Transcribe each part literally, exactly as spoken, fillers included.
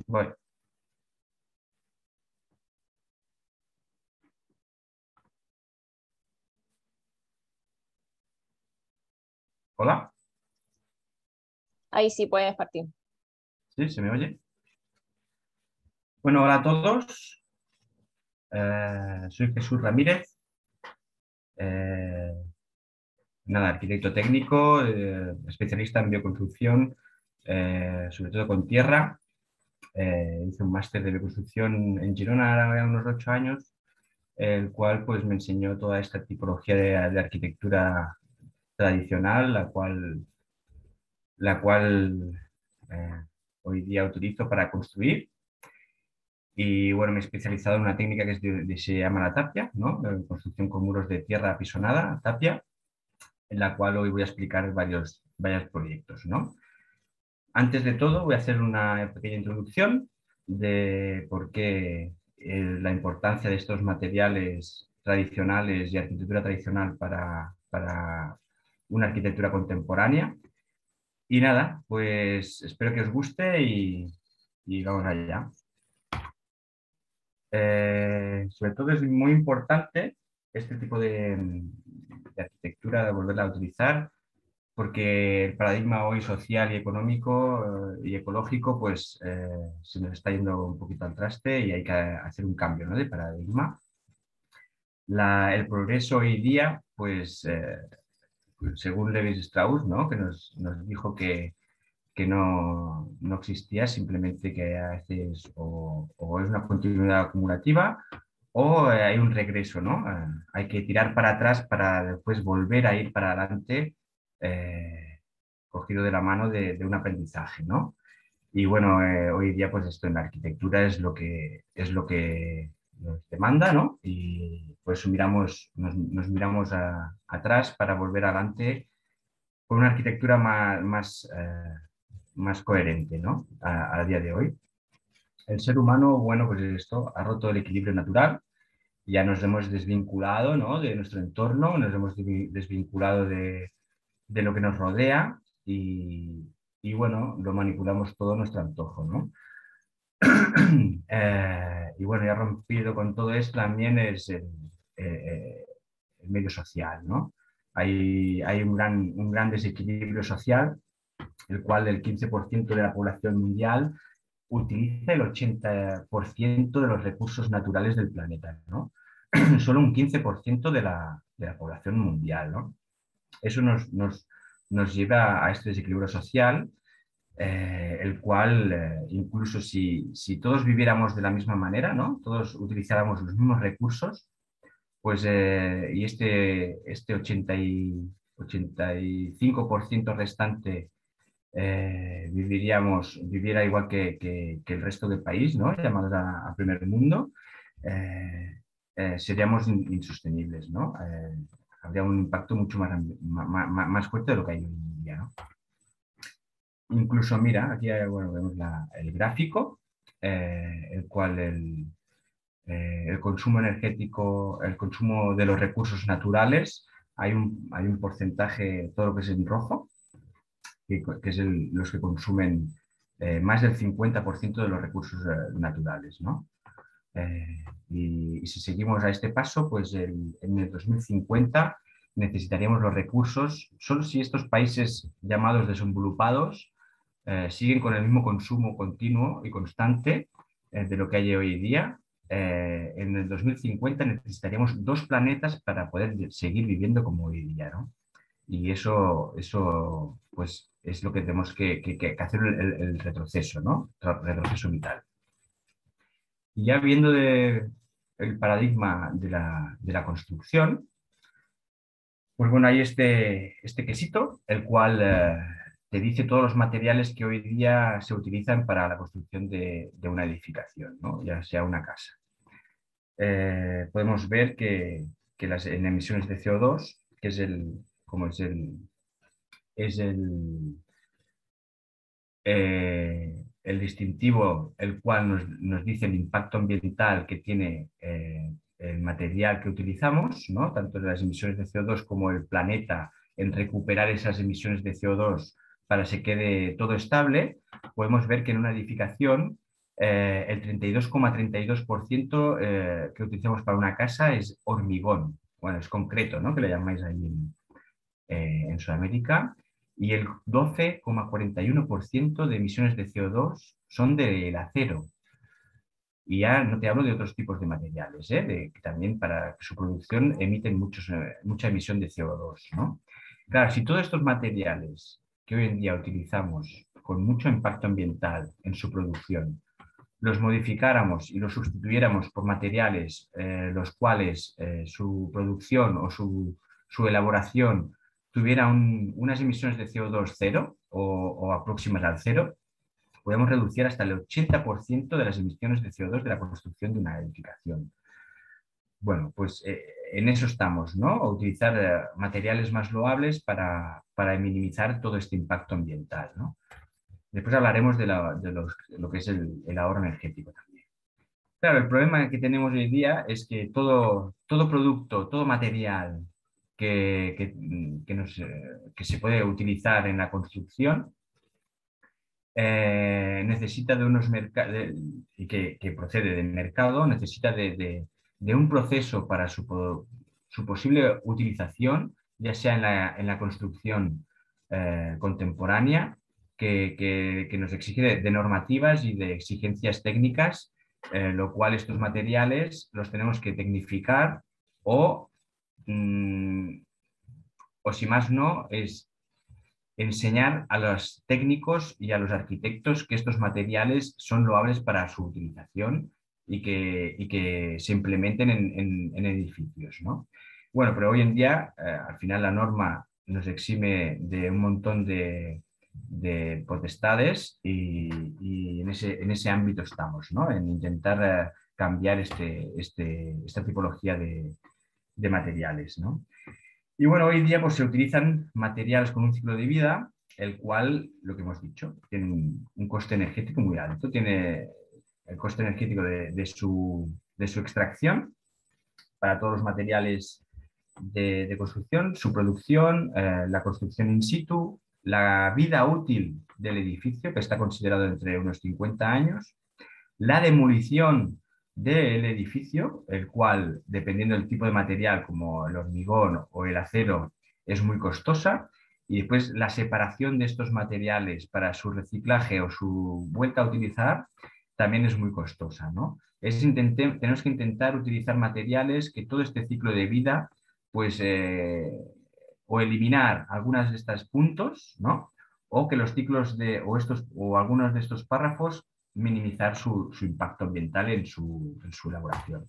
Voy. Hola, Ahí sí puedes partir. ¿sí? ¿Se me oye? Bueno, hola a todos. Eh, soy Jesús Ramírez. Eh, nada, arquitecto técnico, eh, especialista en bioconstrucción, eh, sobre todo con tierra. Eh, hice un máster de bioconstrucción en Girona hace unos ocho años, el cual pues me enseñó toda esta tipología de, de arquitectura tradicional, la cual, la cual eh, hoy día utilizo para construir. Y bueno, me he especializado en una técnica que es de- de- se llama la tapia, ¿no? En construcción con muros de tierra apisonada, tapia, en la cual hoy voy a explicar varios, varios proyectos, ¿no? Antes de todo, voy a hacer una pequeña introducción de por qué eh, la importancia de estos materiales tradicionales y arquitectura tradicional para, para una arquitectura contemporánea. Y nada, pues espero que os guste y, y vamos allá. Eh, sobre todo es muy importante este tipo de, de arquitectura, de volverla a utilizar, porque el paradigma hoy social y económico eh, y ecológico pues eh, se nos está yendo un poquito al traste y hay que hacer un cambio, ¿no?, de paradigma. La- el progreso hoy día, pues eh, según Levi Strauss, ¿no?, que nos, nos dijo que que no, no existía, simplemente que a veces o, o es una continuidad acumulativa o eh, hay un regreso, ¿no? Eh, hay que tirar para atrás para después volver a ir para adelante, eh, cogido de la mano de, de un aprendizaje, ¿no? Y bueno, eh, hoy día pues esto en la arquitectura es lo que, es lo que nos demanda, ¿no? Y por eso miramos, nos, nos miramos a- atrás para volver adelante con una arquitectura más, más, eh, más coherente, ¿no?, a, a día de hoy. El ser humano, bueno, pues esto ha roto el equilibrio natural, ya nos hemos desvinculado, ¿no?, de nuestro entorno, nos hemos desvinculado de, de lo que nos rodea y, y, bueno, lo manipulamos todo a nuestro antojo, ¿no? Eh, y bueno, ya rompido con todo esto también es el, eh, el medio social, ¿no? Hay, hay un, gran, un gran desequilibrio social, el cual el quince por ciento de la población mundial utiliza el ochenta por ciento de los recursos naturales del planeta, ¿no? Solo un quince por ciento de la, de la población mundial, ¿no? Eso nos, nos, nos lleva a este desequilibrio social, eh, el cual, eh, incluso si, si, todos viviéramos de la misma manera, ¿no?, todos utilizáramos los mismos recursos, pues eh, y este, este ochenta y, ochenta y cinco por ciento restante eh, viviríamos, viviera igual que, que, que, el resto del país, ¿no?, llamados a, a primer mundo, eh, eh, seríamos in, insostenibles, ¿no? Eh, habría un impacto mucho más, más, más, fuerte de lo que hay hoy en día, ¿no? Incluso, mira, aquí bueno, vemos la, el gráfico, eh, el cual el, eh, el consumo energético, el consumo de los recursos naturales, hay un, hay un porcentaje, todo lo que es en rojo, que, que es el, los que consumen eh, más del cincuenta por ciento de los recursos eh, naturales, ¿no? Eh, y, y, si seguimos a este paso, pues el, en el dos mil cincuenta necesitaríamos los recursos, solo si estos países llamados desenvolupados eh, siguen con el mismo consumo continuo y constante eh, de lo que hay hoy día. Eh, en el dos mil cincuenta necesitaríamos dos planetas para poder seguir viviendo como hoy día, ¿no? Y eso, eso pues, es lo que tenemos que, que, que hacer el, el, retroceso, ¿no? El retroceso vital. Y ya viendo de, el paradigma de la, de la construcción, pues bueno, hay este, este quesito, el cual eh, te dice todos los materiales que hoy día se utilizan para la construcción de, de una edificación, ¿no?, ya sea una casa. Eh, podemos ver que, que las, en emisiones de C O dos, que es el, como es el, es el, eh, el distintivo, el cual nos, nos, dice el impacto ambiental que tiene eh, el material que utilizamos, ¿no?, tanto las emisiones de C O dos como el planeta en recuperar esas emisiones de C O dos para que se quede todo estable, podemos ver que en una edificación eh, el treinta y dos coma treinta y dos por ciento eh, que utilizamos para una casa es hormigón. Bueno, es concreto, ¿no? Que le llamáis ahí en, eh, en Sudamérica. Y el doce coma cuarenta y uno por ciento de emisiones de C O dos son del acero. Y ya no te hablo de otros tipos de materiales, ¿eh? De, que también para su producción emiten muchos, eh, mucha emisión de C O dos, ¿no? Claro, si todos estos materiales que hoy en día utilizamos con mucho impacto ambiental en su producción, los modificáramos y los sustituyéramos por materiales eh, los cuales eh, su producción o su, su elaboración tuviera un, unas emisiones de C O dos cero o, o aproximas al cero, podemos reducir hasta el ochenta por ciento de las emisiones de C O dos de la construcción de una edificación. Bueno, pues eh, en eso estamos, ¿no? A utilizar eh, materiales más loables para, para minimizar todo este impacto ambiental, ¿no? Después hablaremos de, la, de los, lo que es el, el ahorro energético también. Claro, el problema que tenemos hoy en día es que todo, todo producto, todo material que, que, que, nos, eh, que se puede utilizar en la construcción eh, necesita de unos mercados y que, que, procede del mercado, necesita de, de, de un proceso para su, su, posible utilización, ya sea en la, en la construcción eh, contemporánea, que, que, que, nos exige de, de normativas y de exigencias técnicas, eh, lo cual estos materiales los tenemos que tecnificar o, mmm, o si más no, es enseñar a los técnicos y a los arquitectos que estos materiales son loables para su utilización y que, y que se implementen en, en, en edificios, ¿no? Bueno, pero hoy en día, eh, al final la norma nos exime de un montón de, de potestades y, y en, ese, en ese ámbito estamos, ¿no? En intentar eh, cambiar este, este, esta tipología de, de materiales, ¿no? Y bueno, hoy en día pues, se utilizan materiales con un ciclo de vida, el cual, lo que hemos dicho, tiene un, un coste energético muy alto. Tiene el coste energético de, de, su, de su extracción para todos los materiales de, de construcción, su producción, eh, la construcción in situ, la vida útil del edificio, que está considerado entre unos cincuenta años, la demolición del edificio, el cual, dependiendo del tipo de material, como el hormigón o el acero, es muy costosa, y después la separación de estos materiales para su reciclaje o su vuelta a utilizar también es muy costosa, ¿no? Es intente, tenemos que intentar utilizar materiales que todo este ciclo de vida, pues, eh, o eliminar algunos de estos puntos, ¿no? O que los ciclos de, o, estos, o algunos de estos párrafos minimizar su, su impacto ambiental en su, en su elaboración.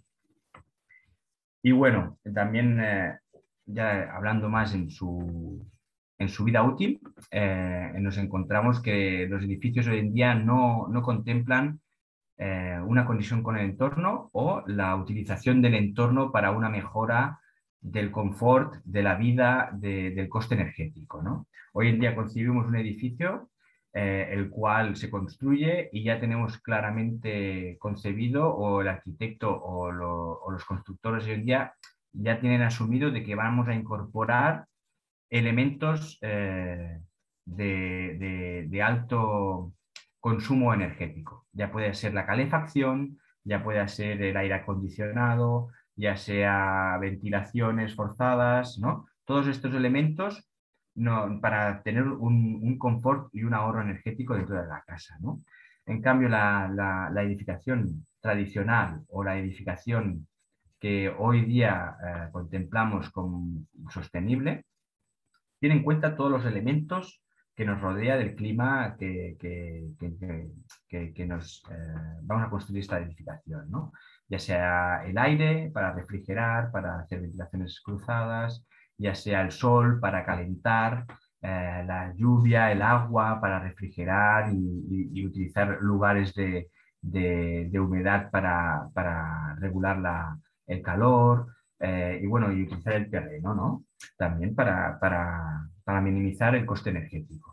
Y bueno, también eh, ya hablando más en su, en su vida útil, eh, nos encontramos que los edificios hoy en día no, no contemplan eh, una conexión con el entorno o la utilización del entorno para una mejora del confort, de la vida, de, del coste energético, ¿no? Hoy en día concibimos un edificio eh, el cual se construye y ya tenemos claramente concebido, o el arquitecto o, lo, o los constructores hoy en día ya tienen asumido de que vamos a incorporar elementos eh, de, de, de alto consumo energético. Ya puede ser la calefacción, ya puede ser el aire acondicionado, ya sea ventilaciones forzadas, ¿no? Todos estos elementos no, para tener un, un, confort y un ahorro energético dentro de la casa, ¿no? En cambio, la, la, la edificación tradicional o la edificación que hoy día eh, contemplamos como sostenible, tiene en cuenta todos los elementos que nos rodea del clima que, que, que, que, que nos eh, vamos a construir esta edificación, ¿no? Ya sea el aire para refrigerar, para hacer ventilaciones cruzadas, ya sea el sol para calentar, eh, la lluvia, el agua para refrigerar y, y, y utilizar lugares de, de, de humedad para, para regular la, el calor, eh, y bueno, y utilizar el terreno, ¿no? También para, para, para minimizar el coste energético.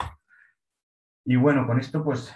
Y bueno, con esto pues,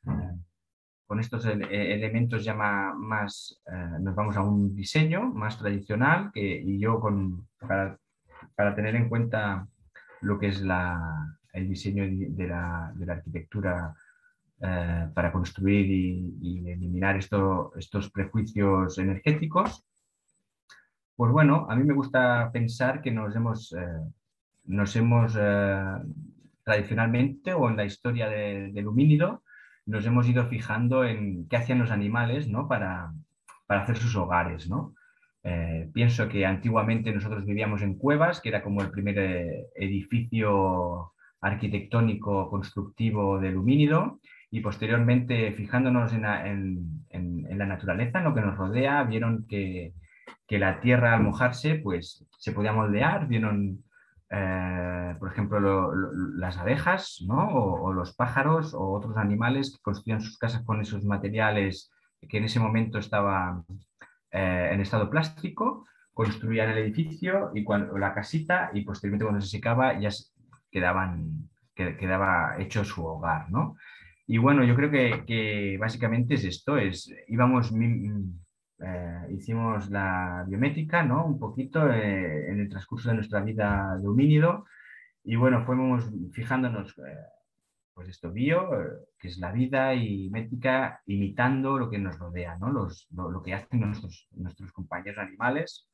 con estos ele elementos ya más, más eh, nos vamos a un diseño más tradicional, que, y yo con, para, para tener en cuenta lo que es la, el diseño de la, de la arquitectura eh, para construir y, y eliminar esto, estos prejuicios energéticos. Pues bueno, a mí me gusta pensar que nos hemos, eh, nos hemos eh, tradicionalmente o en la historia de, del homínido, nos hemos ido fijando en qué hacían los animales, ¿no? para, para hacer sus hogares, ¿no? Eh, pienso que antiguamente nosotros vivíamos en cuevas, que era como el primer eh, edificio arquitectónico constructivo del homínido, y posteriormente, fijándonos en la, en, en, en la naturaleza, en lo que nos rodea, vieron que, que la tierra al mojarse pues, se podía moldear, vieron eh, por ejemplo, lo, lo, las abejas, ¿no? o, o los pájaros o otros animales que construían sus casas con esos materiales que en ese momento estaban eh, en estado plástico, construían el edificio y cuando, la casita y posteriormente cuando se secaba ya quedaban, quedaba hecho su hogar, ¿no? Y bueno, yo creo que, que básicamente es esto, es, íbamos... Eh, hicimos la biométrica, ¿no? Un poquito eh, en el transcurso de nuestra vida de homínido y bueno, fuimos fijándonos, eh, pues esto bio, eh, que es la vida y métrica, imitando lo que nos rodea, ¿no? Los, lo, lo que hacen nuestros, nuestros compañeros animales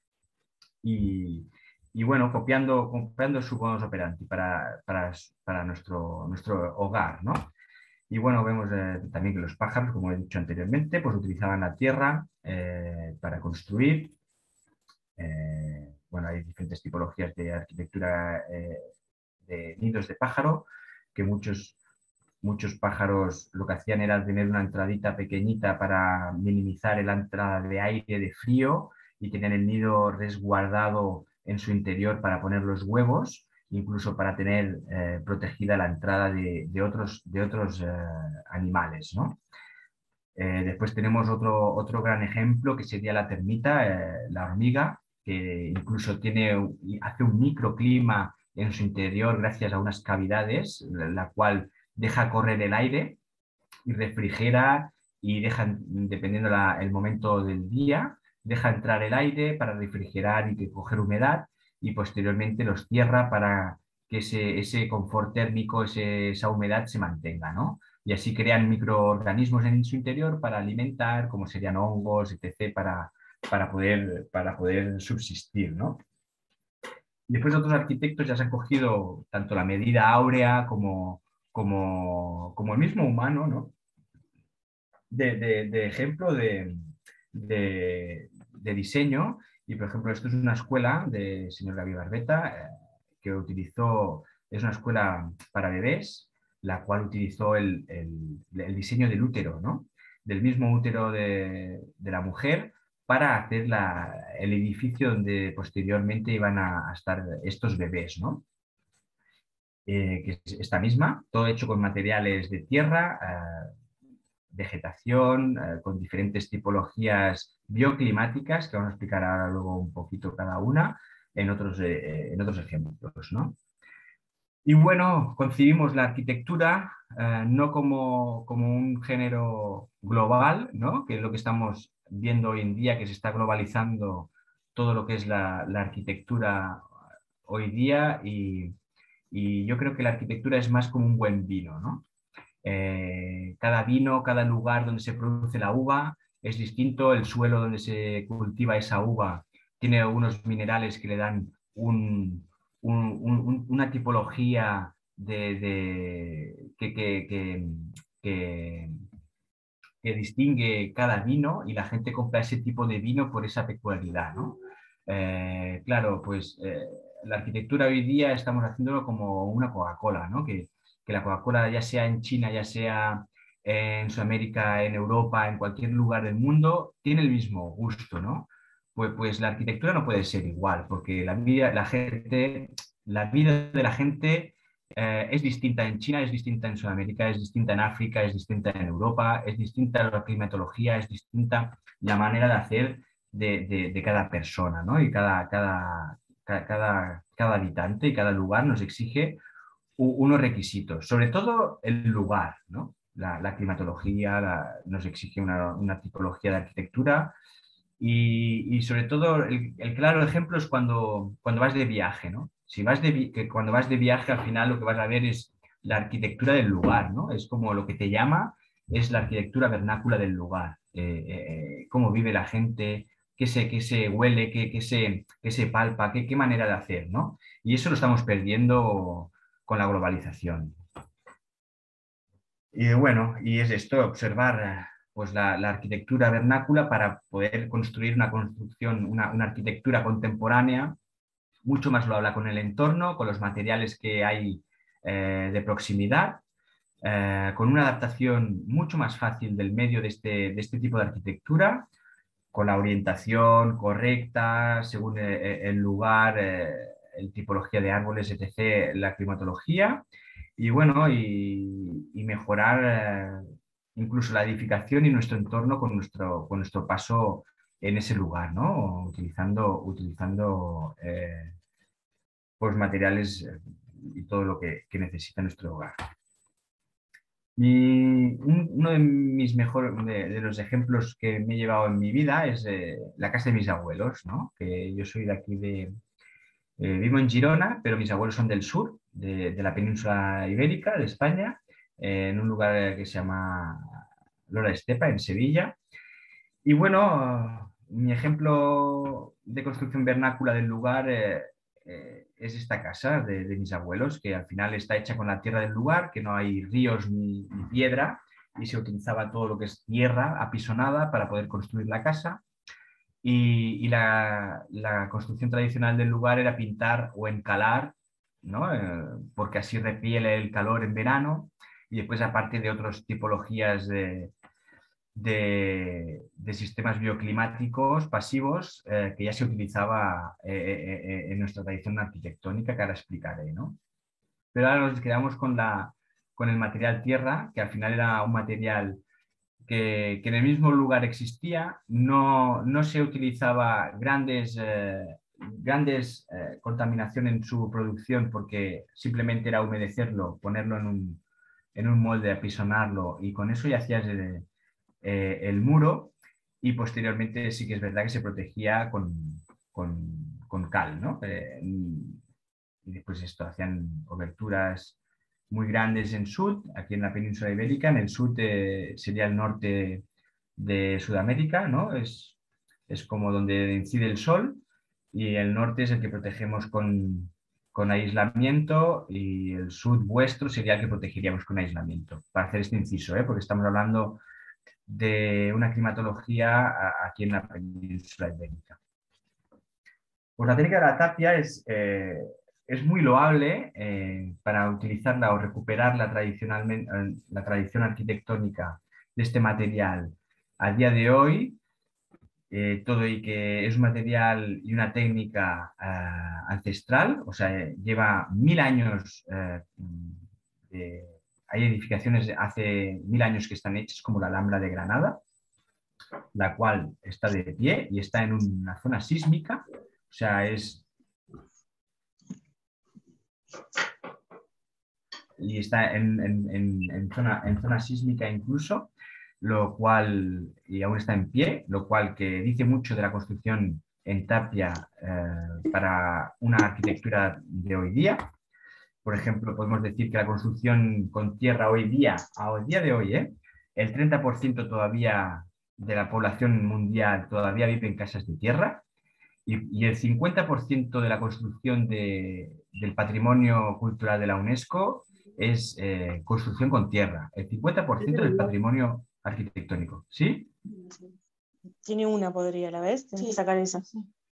y, y bueno, copiando, copiando su modus operandi para, para, para nuestro, nuestro hogar, ¿no? Y bueno, vemos eh, también que los pájaros, como he dicho anteriormente, pues utilizaban la tierra eh, para construir. Eh, bueno, hay diferentes tipologías de arquitectura eh, de nidos de pájaro, que muchos, muchos pájaros lo que hacían era tener una entradita pequeñita para minimizar la entrada de aire, de frío, y tenían el nido resguardado en su interior para poner los huevos, incluso para tener eh, protegida la entrada de, de otros, de otros eh, animales, ¿no? Eh, después tenemos otro, otro gran ejemplo que sería la termita, eh, la hormiga, que incluso tiene, hace un microclima en su interior gracias a unas cavidades, la, la cual deja correr el aire y refrigera y deja, dependiendo la, el momento del día, deja entrar el aire para refrigerar y que coger humedad y posteriormente los cierra para que ese, ese confort térmico, ese, esa humedad se mantenga, ¿no? Y así crean microorganismos en su interior para alimentar, como serían hongos, etcétera, para, para, poder, para poder subsistir, ¿no? Después otros arquitectos ya se han cogido tanto la medida áurea como, como, como el mismo humano, ¿no? de, de, de ejemplo de, de, de, diseño. Y, por ejemplo, esto es una escuela de señor Gaby Barbeta eh, que utilizó, es una escuela para bebés, la cual utilizó el, el, el diseño del útero, ¿no? Del mismo útero de, de la mujer para hacer la, el edificio donde posteriormente iban a, a estar estos bebés, ¿no? Eh, que es esta misma, todo hecho con materiales de tierra, eh, vegetación, eh, con diferentes tipologías bioclimáticas, que vamos a explicar ahora luego un poquito cada una, en otros, eh, en otros ejemplos, ¿no? Y bueno, concibimos la arquitectura eh, no como, como un género global, ¿no? Que es lo que estamos viendo hoy en día, que se está globalizando todo lo que es la, la arquitectura hoy día y, y yo creo que la arquitectura es más como un buen vino, ¿no? Eh, cada vino, cada lugar donde se produce la uva es distinto, el suelo donde se cultiva esa uva tiene unos minerales que le dan un, un, un, una tipología de, de que, que, que, que, que distingue cada vino y la gente compra ese tipo de vino por esa peculiaridad, ¿no? Eh, claro, pues eh, la arquitectura hoy día estamos haciéndolo como una Coca-Cola, ¿no? Que, que la Coca-Cola ya sea en China, ya sea en Sudamérica, en Europa, en cualquier lugar del mundo, tiene el mismo gusto, ¿no? Pues, pues la arquitectura no puede ser igual, porque la vida, la gente, la vida de la gente eh, es distinta en China, es distinta en Sudamérica, es distinta en África, es distinta en Europa, es distinta la climatología, es distinta la manera de hacer de, de, de cada persona, ¿no? Y cada, cada, cada, cada habitante y cada lugar nos exige unos requisitos, sobre todo el lugar, ¿no? La, la climatología la, nos exige una, una, tipología de arquitectura y, y sobre todo el, el, claro ejemplo es cuando, cuando vas de viaje, ¿no? Si vas de, que cuando vas de viaje al final lo que vas a ver es la arquitectura del lugar, ¿no? Es como lo que te llama, es la arquitectura vernácula del lugar. Eh, eh, cómo vive la gente, qué se, qué se huele, qué, qué se, qué se palpa, qué, qué manera de hacer, ¿no? Y eso lo estamos perdiendo con la globalización. Y bueno, y es esto, observar eh, pues la, la arquitectura vernácula para poder construir una construcción, una, una arquitectura contemporánea, mucho más lo habla con el entorno, con los materiales que hay eh, de proximidad, eh, con una adaptación mucho más fácil del medio de este, de este tipo de arquitectura, con la orientación correcta, según el, el lugar, eh, el tipología de árboles, etcétera, la climatología, y bueno, y, y mejorar eh, incluso la edificación y nuestro entorno con nuestro, con nuestro paso en ese lugar, ¿no? Utilizando, utilizando eh, pues materiales eh, y todo lo que, que necesita nuestro hogar. Y un- uno de mis mejores, de, de los ejemplos que me he llevado en mi vida es eh, la casa de mis abuelos, ¿no? Que yo soy de aquí de, eh, vivo en Girona, pero mis abuelos son del sur, de, de la península ibérica, de España, eh, en un lugar que se llama Lora Estepa, en Sevilla. Y bueno, mi ejemplo de construcción vernácula del lugar eh, eh, es esta casa de, de mis abuelos, que al final está hecha con la tierra del lugar, que no hay ríos ni, ni piedra, y se utilizaba todo lo que es tierra apisonada para poder construir la casa. Y, y la, la construcción tradicional del lugar era pintar o encalar, ¿no? Eh, porque así repiele el calor en verano. Y después, aparte de otras tipologías de, de, de sistemas bioclimáticos pasivos eh, que ya se utilizaba eh, eh, eh, en nuestra tradición arquitectónica, que ahora explicaré, ¿no? Pero ahora nos quedamos con, la, con el material tierra, que al final era un material que, que en el mismo lugar existía, no, no se utilizaba grandes, eh, grandes eh, contaminación en su producción porque simplemente era humedecerlo, ponerlo en un, en un molde, apisonarlo y con eso ya hacías el, eh, el muro y posteriormente sí que es verdad que se protegía con, con, con cal, ¿no? Eh, y después esto, hacían oberturas muy grandes en Sud, aquí en la península ibérica, en el sur de, sería el norte de Sudamérica, ¿no? Es, es como donde incide el sol y el norte es el que protegemos con, con aislamiento y el sur vuestro sería el que protegeríamos con aislamiento, para hacer este inciso, ¿eh? Porque estamos hablando de una climatología a, aquí en la península ibérica. Pues la técnica de la tapia es, eh, es muy loable eh, para utilizarla o recuperar la, tradicionalmente, la tradición arquitectónica de este material a día de hoy, eh, todo y que es un material y una técnica eh, ancestral, o sea, eh, lleva mil años, eh, de, hay edificaciones de hace mil años que están hechas, como la Alhambra de Granada, la cual está de pie y está en una zona sísmica, o sea, es y está en, en, en, en, zona, en zona sísmica incluso, lo cual, y aún está en pie, lo cual que dice mucho de la construcción en tapia eh, para una arquitectura de hoy día. Por ejemplo, podemos decir que la construcción con tierra hoy día, a hoy día de hoy, ¿eh? el treinta por ciento todavía de la población mundial todavía vive en casas de tierra y, y el cincuenta por ciento de la construcción de, del patrimonio cultural de la UNESCO es eh, construcción con tierra, el cincuenta por ciento del patrimonio arquitectónico. ¿Sí? Tiene una, podría, ¿la ves? Tienes que sacar esa.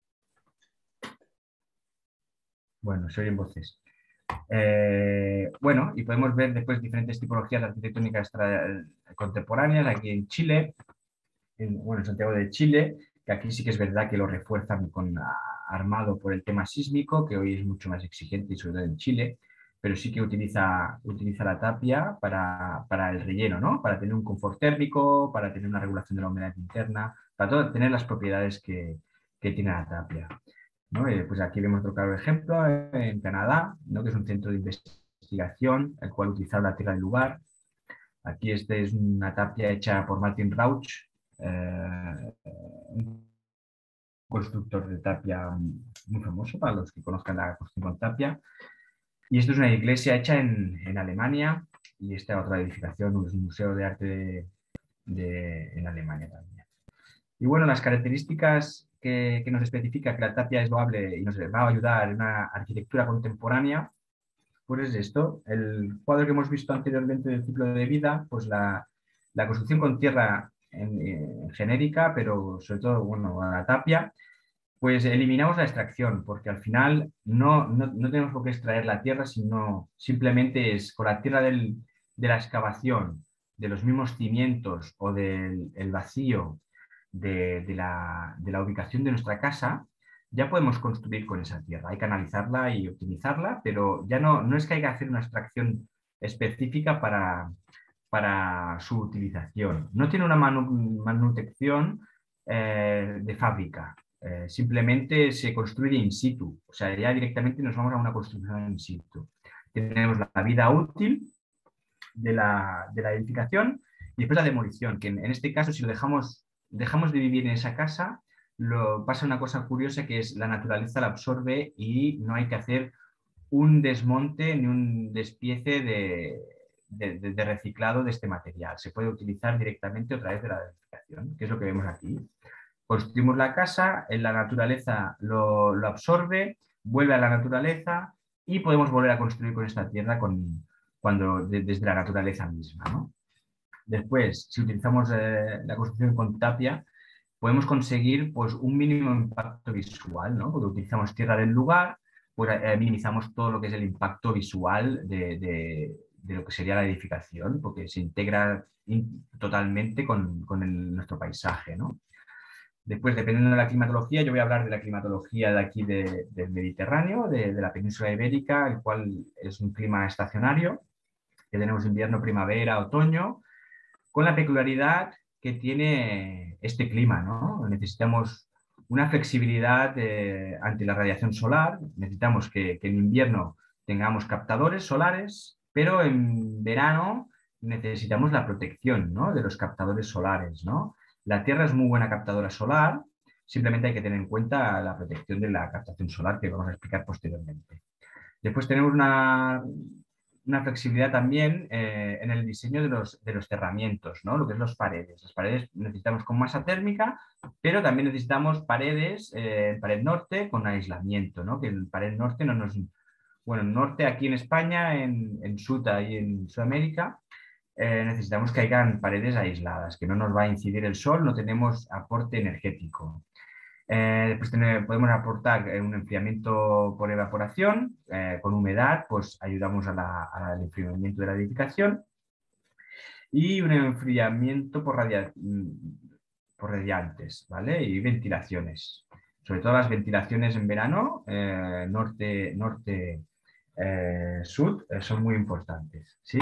Bueno, se oyen voces. Eh, bueno, y podemos ver después diferentes tipologías arquitectónicas contemporáneas aquí en Chile, en, bueno, en Santiago de Chile, que aquí sí que es verdad que lo refuerzan con armado por el tema sísmico, que hoy es mucho más exigente y sobre todo en Chile, pero sí que utiliza, utiliza la tapia para, para el relleno, ¿no? Para tener un confort térmico, para tener una regulación de la humedad interna, para todo, tener las propiedades que, que tiene la tapia, ¿no? Eh, pues aquí vemos otro claro ejemplo en Canadá, ¿no? Que es un centro de investigación, el cual utiliza la tierra del lugar. Aquí este es una tapia hecha por Martin Rauch, eh, un constructor de tapia muy famoso para los que conozcan la construcción con tapia. Y esto es una iglesia hecha en, en Alemania y esta otra edificación es un museo de arte de, de, en Alemania también. Y bueno, las características que, que nos especifica que la tapia es loable y nos va a ayudar en una arquitectura contemporánea, pues es esto, el cuadro que hemos visto anteriormente del ciclo de vida, pues la, la construcción con tierra en, en genérica, pero sobre todo, bueno, la tapia, pues eliminamos la extracción, porque al final no, no, no tenemos por qué extraer la tierra, sino simplemente es con la tierra del, de la excavación, de los mismos cimientos o del el vacío de, de, la, de la ubicación de nuestra casa, ya podemos construir con esa tierra. Hay que analizarla y optimizarla, pero ya no, no es que haya que hacer una extracción específica para, para su utilización. No tiene una manu manutención eh, de fábrica. Eh, simplemente se construye in situ, o sea, ya directamente nos vamos a una construcción in situ. Tenemos la vida útil de la, de la edificación y después la demolición, que en, en este caso si lo dejamos, dejamos de vivir en esa casa, lo, pasa una cosa curiosa que es la naturaleza la absorbe y no hay que hacer un desmonte ni un despiece de, de, de, de reciclado de este material. Se puede utilizar directamente otra vez de la edificación, que es lo que vemos aquí. Construimos la casa, en la naturaleza lo, lo absorbe, vuelve a la naturaleza y podemos volver a construir con esta tierra con, cuando, de, desde la naturaleza misma, ¿no? Después, si utilizamos eh, la construcción con tapia, podemos conseguir pues, un mínimo impacto visual, ¿no? Porque utilizamos tierra del lugar, pues eh, minimizamos todo lo que es el impacto visual de, de, de lo que sería la edificación, porque se integra in, totalmente con, con el, nuestro paisaje, ¿no? Después, dependiendo de la climatología, yo voy a hablar de la climatología de aquí de, del Mediterráneo, de, de la península ibérica, el cual es un clima estacionario, que tenemos invierno, primavera, otoño, con la peculiaridad que tiene este clima, ¿no? Necesitamos una flexibilidad eh, ante la radiación solar, necesitamos que, que en invierno tengamos captadores solares, pero en verano necesitamos la protección, ¿no? De los captadores solares, ¿no? La Tierra es muy buena captadora solar, simplemente hay que tener en cuenta la protección de la captación solar que vamos a explicar posteriormente. Después tenemos una, una flexibilidad también eh, en el diseño de los, de los cerramientos, ¿no? Lo que es las paredes. Las paredes necesitamos con masa térmica, pero también necesitamos paredes, eh, pared norte con aislamiento, ¿no? Que el pared norte no nos... Bueno, en norte aquí en España, en, en Suta y en Sudamérica, eh, necesitamos que hayan paredes aisladas, que no nos va a incidir el sol, no tenemos aporte energético. Eh, después tener, podemos aportar eh, un enfriamiento por evaporación, eh, con humedad, pues ayudamos a la, a al enfriamiento de la edificación y un enfriamiento por, radia, por radiantes, ¿vale? Y ventilaciones. Sobre todo las ventilaciones en verano, eh, norte, norte, eh, sur, eh, son muy importantes, ¿sí?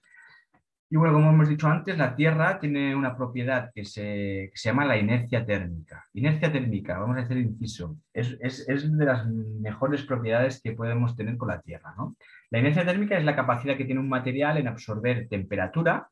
Y bueno, como hemos dicho antes, la Tierra tiene una propiedad que se, que se llama la inercia térmica. Inercia térmica, vamos a hacer inciso, es, es, es de las mejores propiedades que podemos tener con la Tierra, ¿no? La inercia térmica es la capacidad que tiene un material en absorber temperatura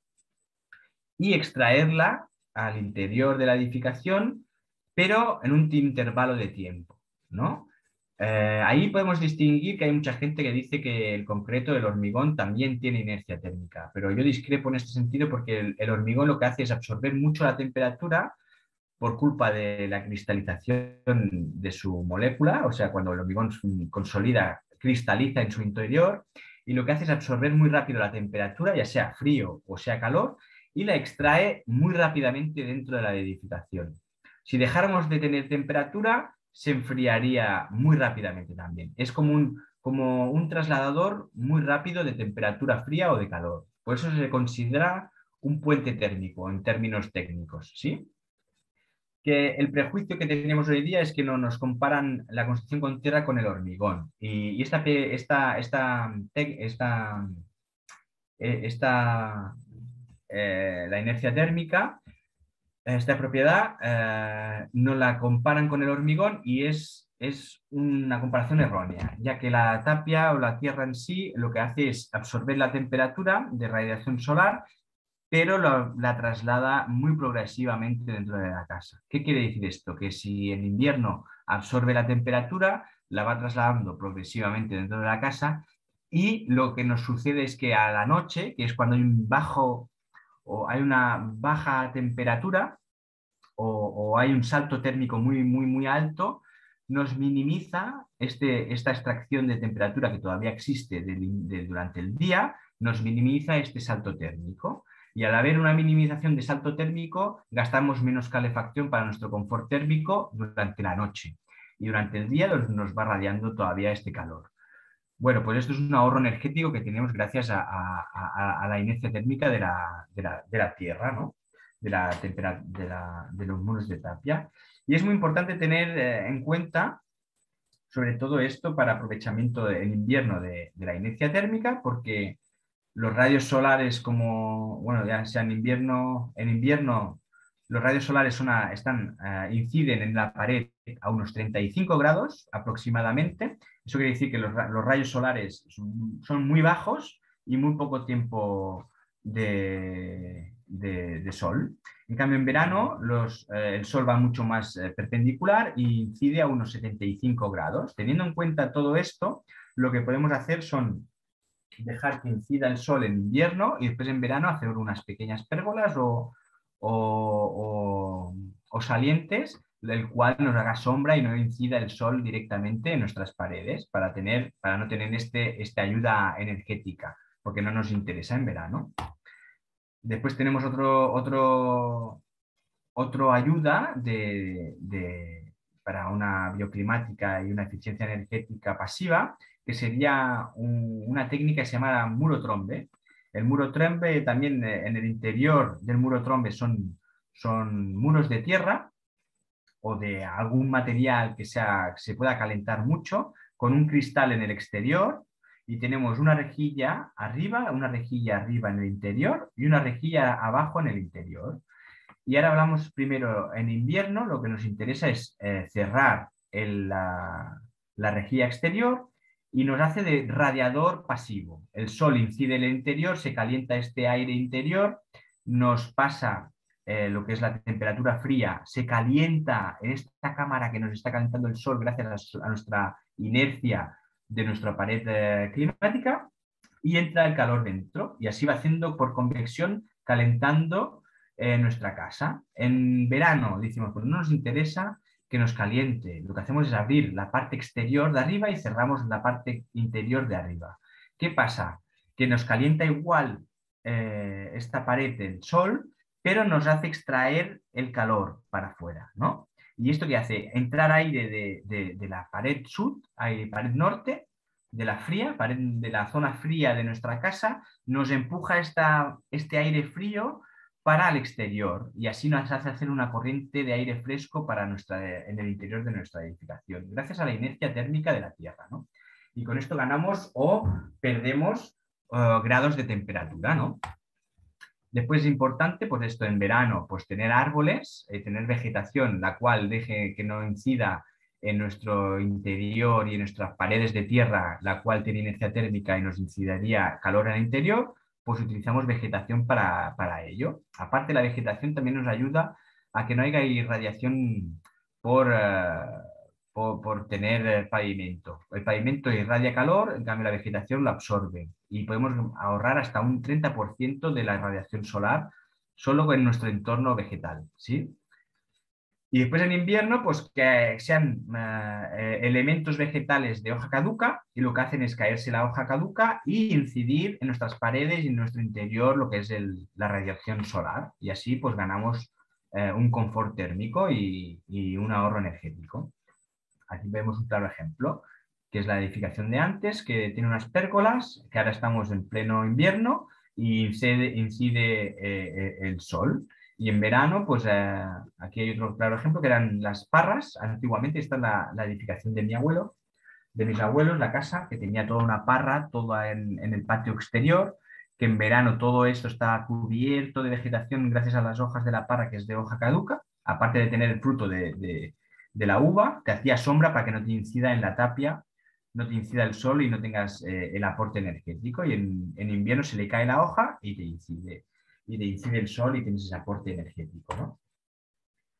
y extraerla al interior de la edificación, pero en un intervalo de tiempo, ¿no? Eh, ahí podemos distinguir que hay mucha gente que dice que el concreto, el hormigón, también tiene inercia térmica, pero yo discrepo en este sentido porque el, el hormigón lo que hace es absorber mucho la temperatura por culpa de la cristalización de su molécula, o sea, cuando el hormigón consolida, cristaliza en su interior, y lo que hace es absorber muy rápido la temperatura, ya sea frío o sea calor, y la extrae muy rápidamente dentro de la edificación. Si dejáramos de tener temperatura, se enfriaría muy rápidamente también. Es como un, como un trasladador muy rápido de temperatura fría o de calor. Por eso se considera un puente térmico en términos técnicos, ¿sí? Que el prejuicio que tenemos hoy día es que no nos comparan la construcción con tierra con el hormigón. Y, y esta, esta, esta, esta, esta eh, la inercia térmica, esta propiedad, eh, no la comparan con el hormigón y es, es una comparación errónea, ya que la tapia o la tierra en sí lo que hace es absorber la temperatura de radiación solar, pero lo, la traslada muy progresivamente dentro de la casa. ¿Qué quiere decir esto? Que si en invierno absorbe la temperatura, la va trasladando progresivamente dentro de la casa, y lo que nos sucede es que a la noche, que es cuando hay un bajo o hay una baja temperatura o, o hay un salto térmico muy, muy, muy alto, nos minimiza este, esta extracción de temperatura que todavía existe de, de, durante el día, nos minimiza este salto térmico. Y al haber una minimización de salto térmico, gastamos menos calefacción para nuestro confort térmico durante la noche. Y durante el día nos va radiando todavía este calor. Bueno, pues esto es un ahorro energético que tenemos gracias a, a, a, a la inercia térmica de la, de la, de la Tierra, ¿no? de, la de, la, de los muros de tapia. Y es muy importante tener eh, en cuenta sobre todo esto para aprovechamiento en invierno de, de la inercia térmica, porque los rayos solares, como, bueno, ya sea en invierno, en invierno los rayos solares son a, están, uh, inciden en la pared a unos treinta y cinco grados aproximadamente. Eso quiere decir que los, los rayos solares son, son muy bajos y muy poco tiempo de, de, de sol. En cambio, en verano los, eh, el sol va mucho más eh, perpendicular e incide a unos setenta y cinco grados. Teniendo en cuenta todo esto, lo que podemos hacer son dejar que incida el sol en invierno y después en verano hacer unas pequeñas pérgolas o, o, o, o salientes, del cual nos haga sombra y no incida el sol directamente en nuestras paredes para, tener, para no tener este, esta ayuda energética, porque no nos interesa en verano. Después tenemos otro, otro, otro ayuda de, de, para una bioclimática y una eficiencia energética pasiva, que sería un, una técnica que se llama muro trombe. El muro trombe también eh, en el interior del muro trombe son, son muros de tierra o de algún material que, sea, que se pueda calentar mucho, con un cristal en el exterior, y tenemos una rejilla arriba, una rejilla arriba en el interior y una rejilla abajo en el interior. Y ahora hablamos primero en invierno, lo que nos interesa es eh, cerrar el, la, la rejilla exterior y nos hace de radiador pasivo. El sol incide en el interior, se calienta este aire interior, nos pasa eh, lo que es la temperatura fría, se calienta en esta cámara que nos está calentando el sol gracias a, a nuestra inercia de nuestra pared eh, climática, y entra el calor dentro y así va haciendo por convección, calentando eh, nuestra casa. En verano decimos, pues no nos interesa que nos caliente, lo que hacemos es abrir la parte exterior de arriba y cerramos la parte interior de arriba. ¿Qué pasa? Que nos calienta igual eh, esta pared del sol, pero nos hace extraer el calor para afuera, ¿no? ¿Y esto qué hace? Entrar aire de, de, de la pared sur, aire, pared norte, de la fría, pared de la zona fría de nuestra casa, nos empuja esta, este aire frío para el exterior y así nos hace hacer una corriente de aire fresco para nuestra, en el interior de nuestra edificación, gracias a la inercia térmica de la Tierra, ¿no? Y con esto ganamos o perdemos uh, grados de temperatura, ¿no? Después es importante, pues esto en verano, pues tener árboles, eh, tener vegetación, la cual deje que no incida en nuestro interior y en nuestras paredes de tierra, la cual tiene inercia térmica y nos incidiría calor en el interior, pues utilizamos vegetación para, para ello. Aparte, la vegetación también nos ayuda a que no haya irradiación por, uh, por, por tener pavimento. El pavimento irradia calor, en cambio la vegetación lo absorbe y podemos ahorrar hasta un treinta por ciento de la radiación solar solo en nuestro entorno vegetal, ¿sí? Y después en invierno, pues que sean eh, elementos vegetales de hoja caduca, y lo que hacen es caerse la hoja caduca y incidir en nuestras paredes y en nuestro interior lo que es el, la radiación solar. Y así pues ganamos eh, un confort térmico y, y un ahorro energético. Aquí vemos un claro ejemplo, que es la edificación de antes, que tiene unas pérgolas, que ahora estamos en pleno invierno y incide, incide eh, el sol. Y en verano, pues eh, aquí hay otro claro ejemplo, que eran las parras. Antiguamente esta es la, la edificación de mi abuelo, de mis abuelos, la casa, que tenía toda una parra, toda en, en el patio exterior, que en verano todo esto está cubierto de vegetación gracias a las hojas de la parra, que es de hoja caduca, aparte de tener el fruto de, de, de la uva, te hacía sombra para que no te incida en la tapia, no te incida el sol y no tengas eh, el aporte energético. Y en, en invierno se le cae la hoja y te incide, y te incide el sol y tienes ese aporte energético, ¿no?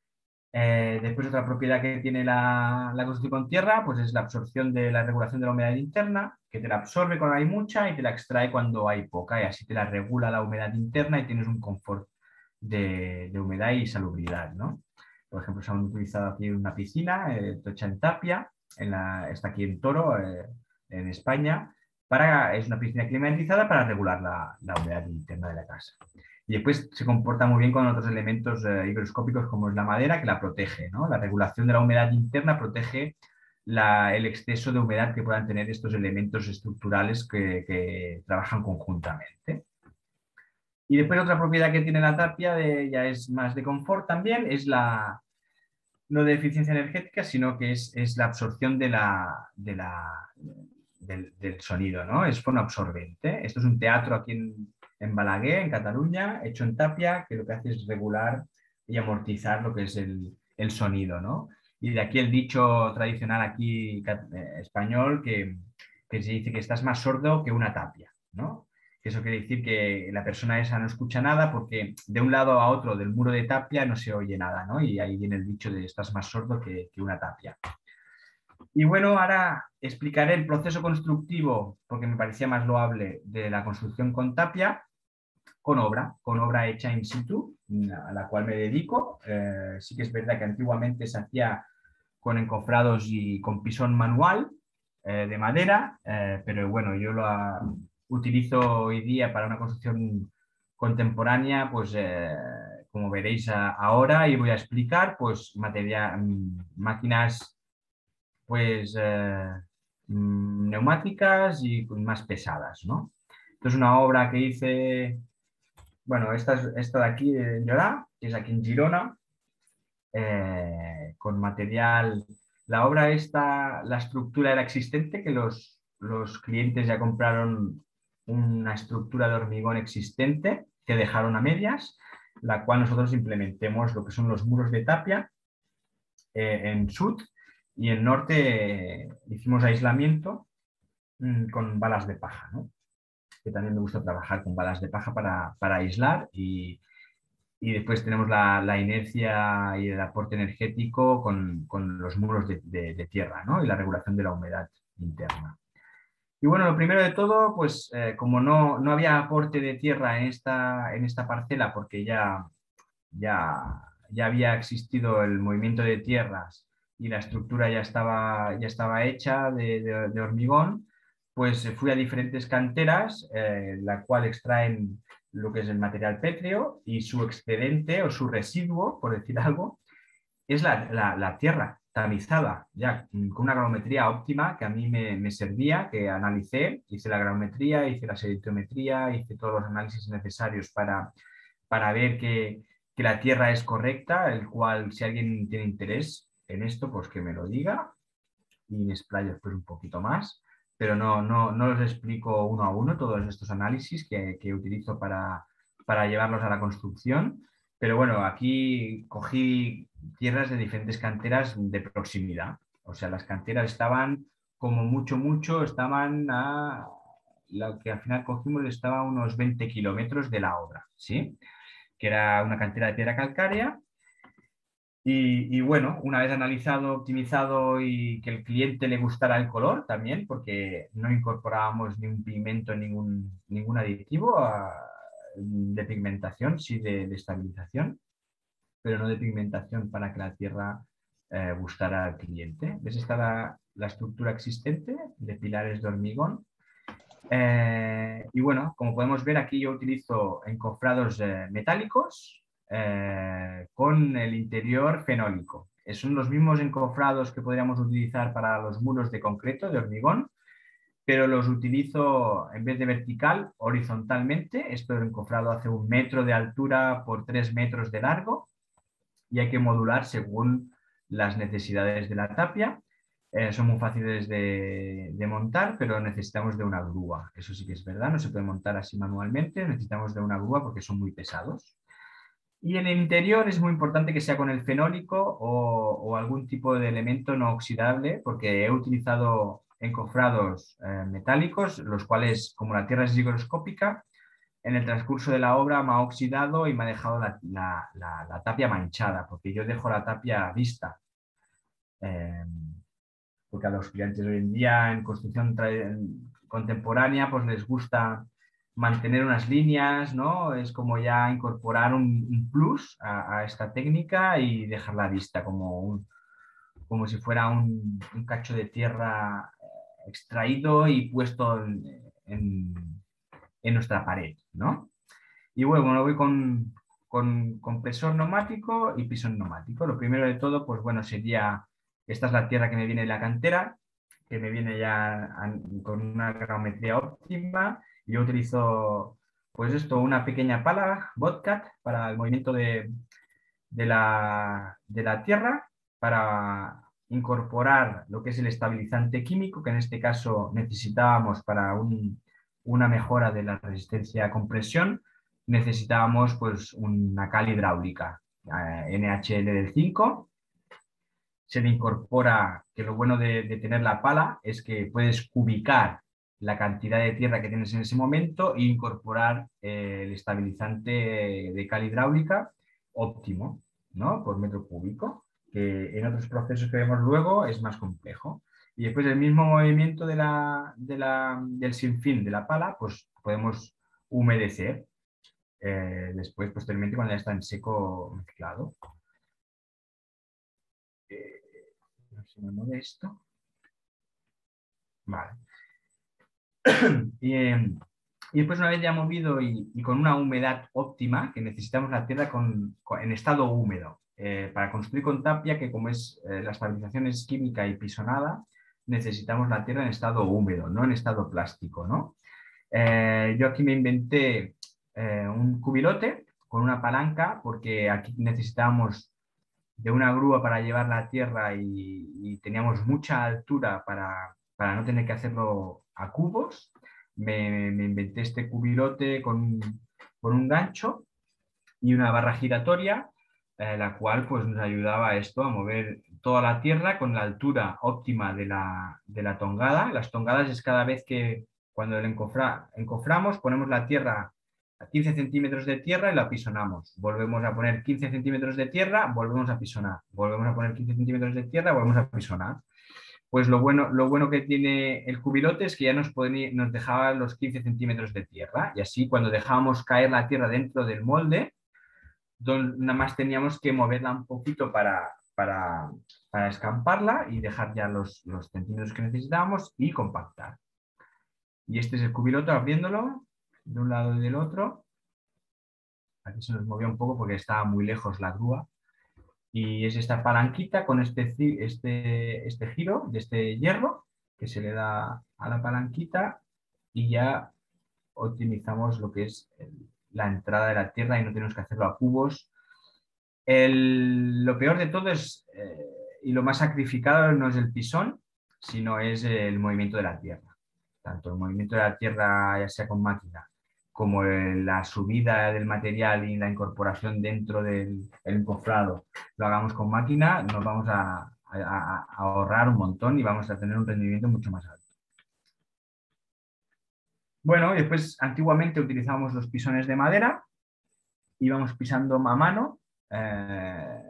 Eh, después otra propiedad que tiene la, la construcción con tierra, pues es la absorción de la regulación de la humedad interna, que te la absorbe cuando hay mucha y te la extrae cuando hay poca, y así te la regula la humedad interna y tienes un confort de, de humedad y salubridad, ¿no? Por ejemplo, se han utilizado aquí una piscina, eh, hecha en Tapia, en la, está aquí en Toro, eh, en España, para, es una piscina climatizada para regular la, la humedad interna de la casa. Y después se comporta muy bien con otros elementos eh, higroscópicos como es la madera, que la protege, ¿no? La regulación de la humedad interna protege la, el exceso de humedad que puedan tener estos elementos estructurales que, que trabajan conjuntamente. Y después otra propiedad que tiene la tapia, de, ya es más de confort también, es la, no de eficiencia energética, sino que es, es la absorción de la, de la, del, del sonido, ¿no? Es fonoabsorbente. Esto es un teatro aquí en, en Balaguer, en Cataluña, hecho en tapia, que lo que hace es regular y amortizar lo que es el, el sonido, ¿no? Y de aquí el dicho tradicional aquí eh, español que, que se dice que estás más sordo que una tapia, ¿no? Eso quiere decir que la persona esa no escucha nada porque de un lado a otro del muro de tapia no se oye nada, ¿no? Y ahí viene el dicho de estás más sordo que, que una tapia. Y bueno, ahora explicaré el proceso constructivo, porque me parecía más loable, de la construcción con tapia, con obra, con obra hecha in situ, a la cual me dedico. Eh, sí que es verdad que antiguamente se hacía con encofrados y con pisón manual eh, de madera, eh, pero bueno, yo lo ha, utilizo hoy día para una construcción contemporánea, pues eh, como veréis a, ahora y voy a explicar, pues material, máquinas pues eh, neumáticas y más pesadas, ¿no? Esto es una obra que hice, bueno, esta, es, esta de aquí en Llorà, que es aquí en Girona, eh, con material. La obra esta, la estructura era existente, que los, los clientes ya compraron una estructura de hormigón existente que dejaron a medias, la cual nosotros implementemos lo que son los muros de tapia eh, en sud y en norte eh, hicimos aislamiento mmm, con balas de paja, ¿no? Que también me gusta trabajar con balas de paja para, para aislar y, y después tenemos la, la, inercia y el aporte energético con, con los muros de, de, de tierra, ¿no? Y la regulación de la humedad interna. Y bueno, lo primero de todo, pues eh, como no, no había aporte de tierra en esta, en esta parcela porque ya, ya, ya había existido el movimiento de tierras y la estructura ya estaba, ya estaba hecha de, de, de hormigón, pues fui a diferentes canteras, eh, la cual extraen lo que es el material pétreo y su excedente o su residuo, por decir algo, es la, la, la tierra tamizada, ya con una granulometría óptima que a mí me, me servía, que analicé, hice la granulometría, hice la seditometría, hice todos los análisis necesarios para, para ver que, que la tierra es correcta, el cual si alguien tiene interés en esto, pues que me lo diga y me explayo después un poquito más, pero no, no, no los explico uno a uno todos estos análisis que, que utilizo para, para llevarlos a la construcción. Pero bueno, aquí cogí tierras de diferentes canteras de proximidad. O sea, las canteras estaban como mucho, mucho, estaban a lo que al final cogimos estaba a unos veinte kilómetros de la obra, ¿sí? Que era una cantera de piedra calcárea. Y, y bueno, una vez analizado, optimizado y que el cliente le gustara el color también, porque no incorporábamos ni un pigmento, ningún, ningún aditivo a, de pigmentación, sí de, de estabilización, pero no de pigmentación para que la tierra eh, gustara al cliente. ¿Ves? Esta la, la estructura existente de pilares de hormigón. Eh, y bueno, como podemos ver aquí yo utilizo encofrados eh, metálicos eh, con el interior fenólico. Son los mismos encofrados que podríamos utilizar para los muros de concreto, de hormigón, pero los utilizo en vez de vertical, horizontalmente. Este encofrado hace un metro de altura por tres metros de largo y hay que modular según las necesidades de la tapia. Eh, son muy fáciles de, de montar, pero necesitamos de una grúa. Eso sí que es verdad, no se puede montar así manualmente, necesitamos de una grúa porque son muy pesados. Y en el interior es muy importante que sea con el fenólico o, o algún tipo de elemento no oxidable, porque he utilizado encofrados eh, metálicos, los cuales, como la tierra es higroscópica, en el transcurso de la obra me ha oxidado y me ha dejado la, la, la, la tapia manchada, porque yo dejo la tapia vista. Eh, porque a los clientes hoy en día en construcción contemporánea pues les gusta mantener unas líneas, ¿no? Es como ya incorporar un, un plus a, a, esta técnica y dejarla vista como, un, como si fuera un, un cacho de tierra extraído y puesto en, en, en nuestra pared, ¿no? Y bueno, lo voy con, con compresor neumático y pisón neumático. Lo primero de todo, pues bueno, sería, esta es la tierra que me viene de la cantera, que me viene ya a, con una granulometría óptima. Y yo utilizo, pues esto, una pequeña pala, Bobcat, para el movimiento de, de, la, de la tierra, para incorporar lo que es el estabilizante químico, que en este caso necesitábamos para un, una mejora de la resistencia a compresión. Necesitábamos pues una cal hidráulica, eh, N H L del cinco. Se le incorpora, que lo bueno de, de tener la pala es que puedes cubicar la cantidad de tierra que tienes en ese momento e incorporar eh, el estabilizante de cal hidráulica óptimo, ¿no? Por metro cúbico, que en otros procesos que vemos luego es más complejo. Y después el mismo movimiento de la, de la, del sinfín de la pala, pues podemos humedecer eh, después, posteriormente, cuando ya está en seco mezclado. Eh, no se me mueve esto. Vale. y, eh, y después, una vez ya movido y, y con una humedad óptima, que necesitamos la tierra con, con, en estado húmedo, eh, para construir con tapia, que como es eh, la estabilización es química y pisonada, necesitamos la tierra en estado húmedo, no en estado plástico, ¿no? Eh, yo aquí me inventé eh, un cubilote con una palanca, porque aquí necesitábamos de una grúa para llevar la tierra y, y teníamos mucha altura para, para no tener que hacerlo a cubos. Me, me inventé este cubilote con, con un gancho y una barra giratoria, eh, la cual pues, nos ayudaba a esto, a mover toda la tierra con la altura óptima de la, de la tongada. Las tongadas es cada vez que cuando el encofra, encoframos, ponemos la tierra a quince centímetros de tierra y la apisonamos. Volvemos a poner quince centímetros de tierra, volvemos a apisonar. Volvemos a poner quince centímetros de tierra, volvemos a apisonar. Pues lo bueno, lo bueno que tiene el cubilote es que ya nos, ponía, nos dejaba los quince centímetros de tierra y así cuando dejábamos caer la tierra dentro del molde, nada más teníamos que moverla un poquito para, para, para escamparla y dejar ya los, los centímetros que necesitábamos y compactar. Y este es el cubilote abriéndolo de un lado y del otro. Aquí se nos movió un poco porque estaba muy lejos la grúa. Y es esta palanquita con este, este, este giro de este hierro que se le da a la palanquita y ya optimizamos lo que es el, la entrada de la tierra y no tenemos que hacerlo a cubos. El, lo peor de todo es, eh, y lo más sacrificado no es el pisón, sino es el movimiento de la tierra. Tanto el movimiento de la tierra, ya sea con máquina, como el, la subida del material y la incorporación dentro del encofrado, lo hagamos con máquina, nos vamos a, a, a ahorrar un montón y vamos a tener un rendimiento mucho más alto. Bueno, después antiguamente utilizábamos los pisones de madera, íbamos pisando a mano, eh,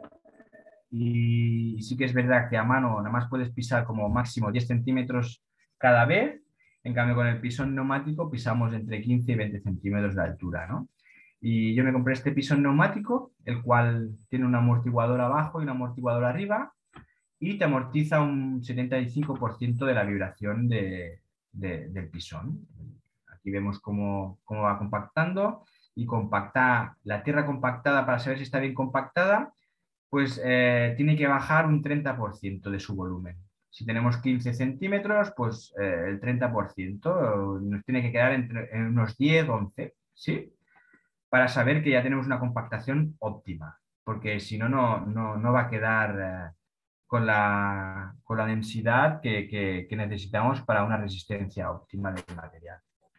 y sí que es verdad que a mano nada más puedes pisar como máximo diez centímetros cada vez. En cambio, con el pisón neumático pisamos entre quince y veinte centímetros de altura, ¿no? Y yo me compré este pisón neumático, el cual tiene un amortiguador abajo y un amortiguador arriba, y te amortiza un setenta y cinco por ciento de la vibración de, de, del pisón. Aquí vemos cómo, cómo va compactando y compacta la tierra compactada. Para saber si está bien compactada, pues eh, tiene que bajar un treinta por ciento de su volumen. Si tenemos quince centímetros, pues eh, el treinta por ciento nos tiene que quedar entre en unos diez, once, ¿sí? Para saber que ya tenemos una compactación óptima, porque si no, no, no, no va a quedar eh, con, la, con la densidad que, que, que necesitamos para una resistencia óptima del material.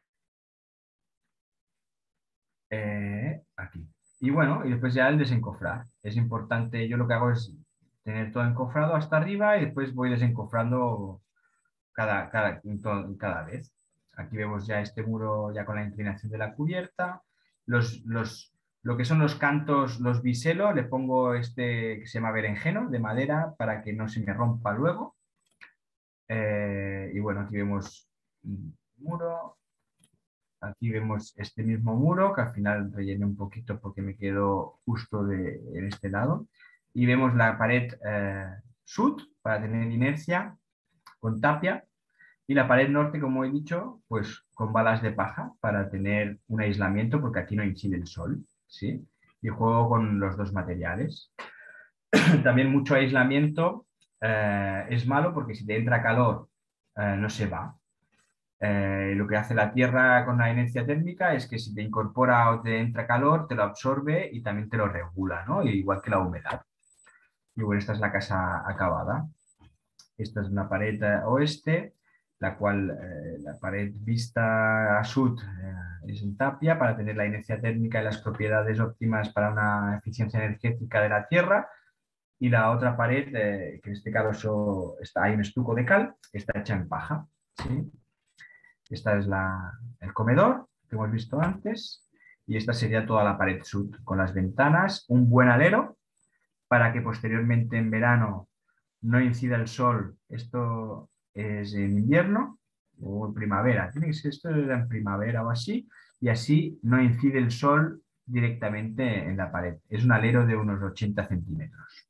Eh, aquí. Y bueno, y después ya el desencofrar. Es importante, yo lo que hago es tener todo encofrado hasta arriba y después voy desencofrando cada, cada, cada vez. Aquí vemos ya este muro ya con la inclinación de la cubierta. Los, los, lo que son los cantos, los biselos, le pongo este que se llama berenjeno de madera para que no se me rompa luego. Eh, y bueno, aquí vemos un muro. Aquí vemos este mismo muro, que al final rellené un poquito porque me quedó justo de, en este lado. Y vemos la pared eh, sur, para tener inercia, con tapia. Y la pared norte, como he dicho, pues con balas de paja, para tener un aislamiento, porque aquí no incide el sol, ¿sí? Y juego con los dos materiales. También mucho aislamiento eh, es malo, porque si te entra calor, eh, no se va. Eh, lo que hace la Tierra con la inercia térmica es que si te incorpora o te entra calor, te lo absorbe y también te lo regula, ¿no? Igual que la humedad. Y bueno, esta es la casa acabada. Esta es una pared eh, oeste, la cual eh, la pared vista a sur eh, es en tapia para tener la inercia térmica y las propiedades óptimas para una eficiencia energética de la Tierra. Y la otra pared, eh, que en este caso está, hay un estuco de cal, está hecha en paja, ¿sí? Esta es la, el comedor que hemos visto antes y esta sería toda la pared sur con las ventanas, un buen alero para que posteriormente en verano no incida el sol. Esto es en invierno o en primavera, tiene que ser esto en primavera o así, y así no incide el sol directamente en la pared. Es un alero de unos ochenta centímetros.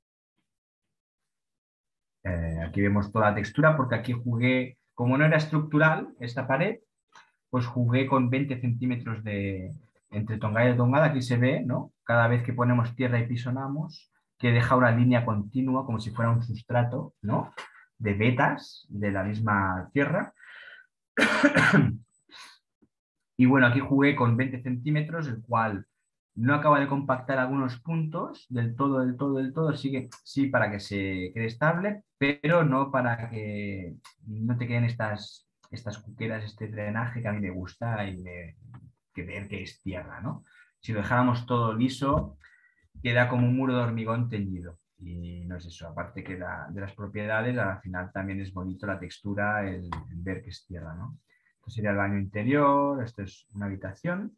Eh, aquí vemos toda la textura porque aquí jugué, como no era estructural esta pared, pues jugué con veinte centímetros de entre tongada y tongada. Aquí se ve, ¿no? Cada vez que ponemos tierra y pisonamos, que deja una línea continua como si fuera un sustrato, ¿no? De vetas de la misma tierra. Y bueno, aquí jugué con veinte centímetros, el cual no acaba de compactar algunos puntos del todo, del todo, del todo. Sigue, sí, para que se quede estable, pero no para que no te queden estas, estas cuqueras, este drenaje que a mí me gusta y me, que ver que es tierra, ¿no? Si lo dejáramos todo liso, queda como un muro de hormigón teñido. Y no es eso, aparte que la, de las propiedades, al final también es bonito la textura, el, el ver que es tierra, ¿no? Esto sería el baño interior, esto es una habitación.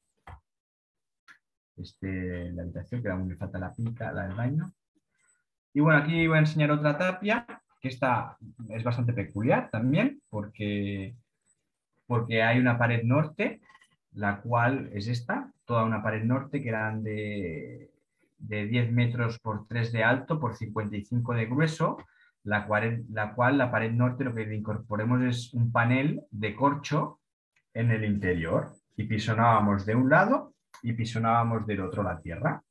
Este, la habitación, que aún me falta la pica, la del baño. Y bueno, aquí voy a enseñar otra tapia, que esta es bastante peculiar también, porque, porque hay una pared norte, la cual es esta, toda una pared norte que eran de, de diez metros por tres de alto por cincuenta y cinco de grueso, la cual, la cual la pared norte lo que le incorporemos es un panel de corcho en el interior y pisonábamos de un lado y pisonábamos del otro la tierra.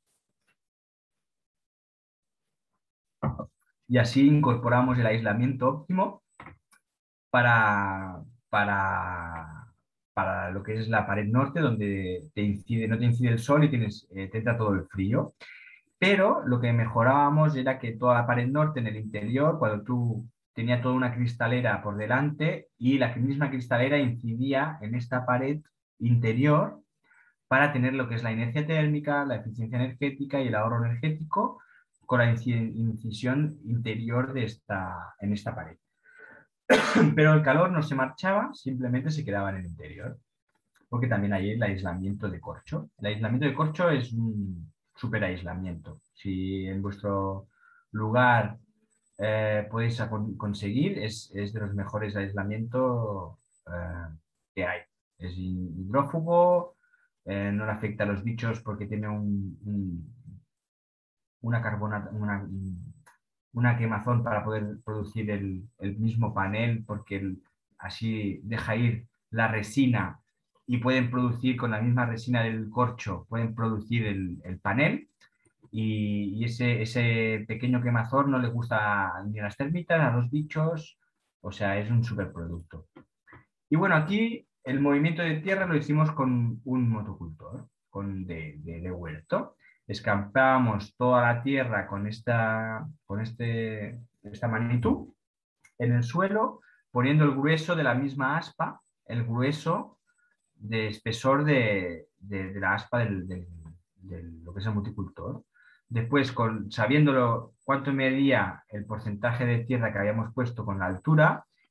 Y así incorporamos el aislamiento óptimo para, para, para lo que es la pared norte, donde te incide, no te incide el sol y tienes, eh, te entra todo el frío. Pero lo que mejorábamos era que toda la pared norte en el interior, cuando tú tenía toda una cristalera por delante y la misma cristalera incidía en esta pared interior para tener lo que es la inercia térmica, la eficiencia energética y el ahorro energético con la incisión interior de esta, en esta pared. Pero el calor no se marchaba, simplemente se quedaba en el interior, porque también hay el aislamiento de corcho. El aislamiento de corcho es un súper aislamiento. Si en vuestro lugar eh, podéis conseguir, es, es de los mejores aislamientos eh, que hay. Es hidrófugo, eh, no le afecta a los bichos porque tiene un, un, una carbonata, una, una quemazón para poder producir el, el mismo panel, porque el, así deja ir la resina y pueden producir con la misma resina del corcho, pueden producir el, el panel. Y, y ese, ese pequeño quemazón no le gusta ni a las termitas, a los bichos, o sea, es un superproducto. Y bueno, aquí el movimiento de tierra lo hicimos con un motocultor con de, de, de huerto. Escampamos toda la tierra con esta, con este, esta magnitud en el suelo, poniendo el grueso de la misma aspa, el grueso de espesor de, de, de la aspa del, del, del, lo que es el multicultor. Después, con, sabiéndolo cuánto medía el porcentaje de tierra que habíamos puesto con la altura,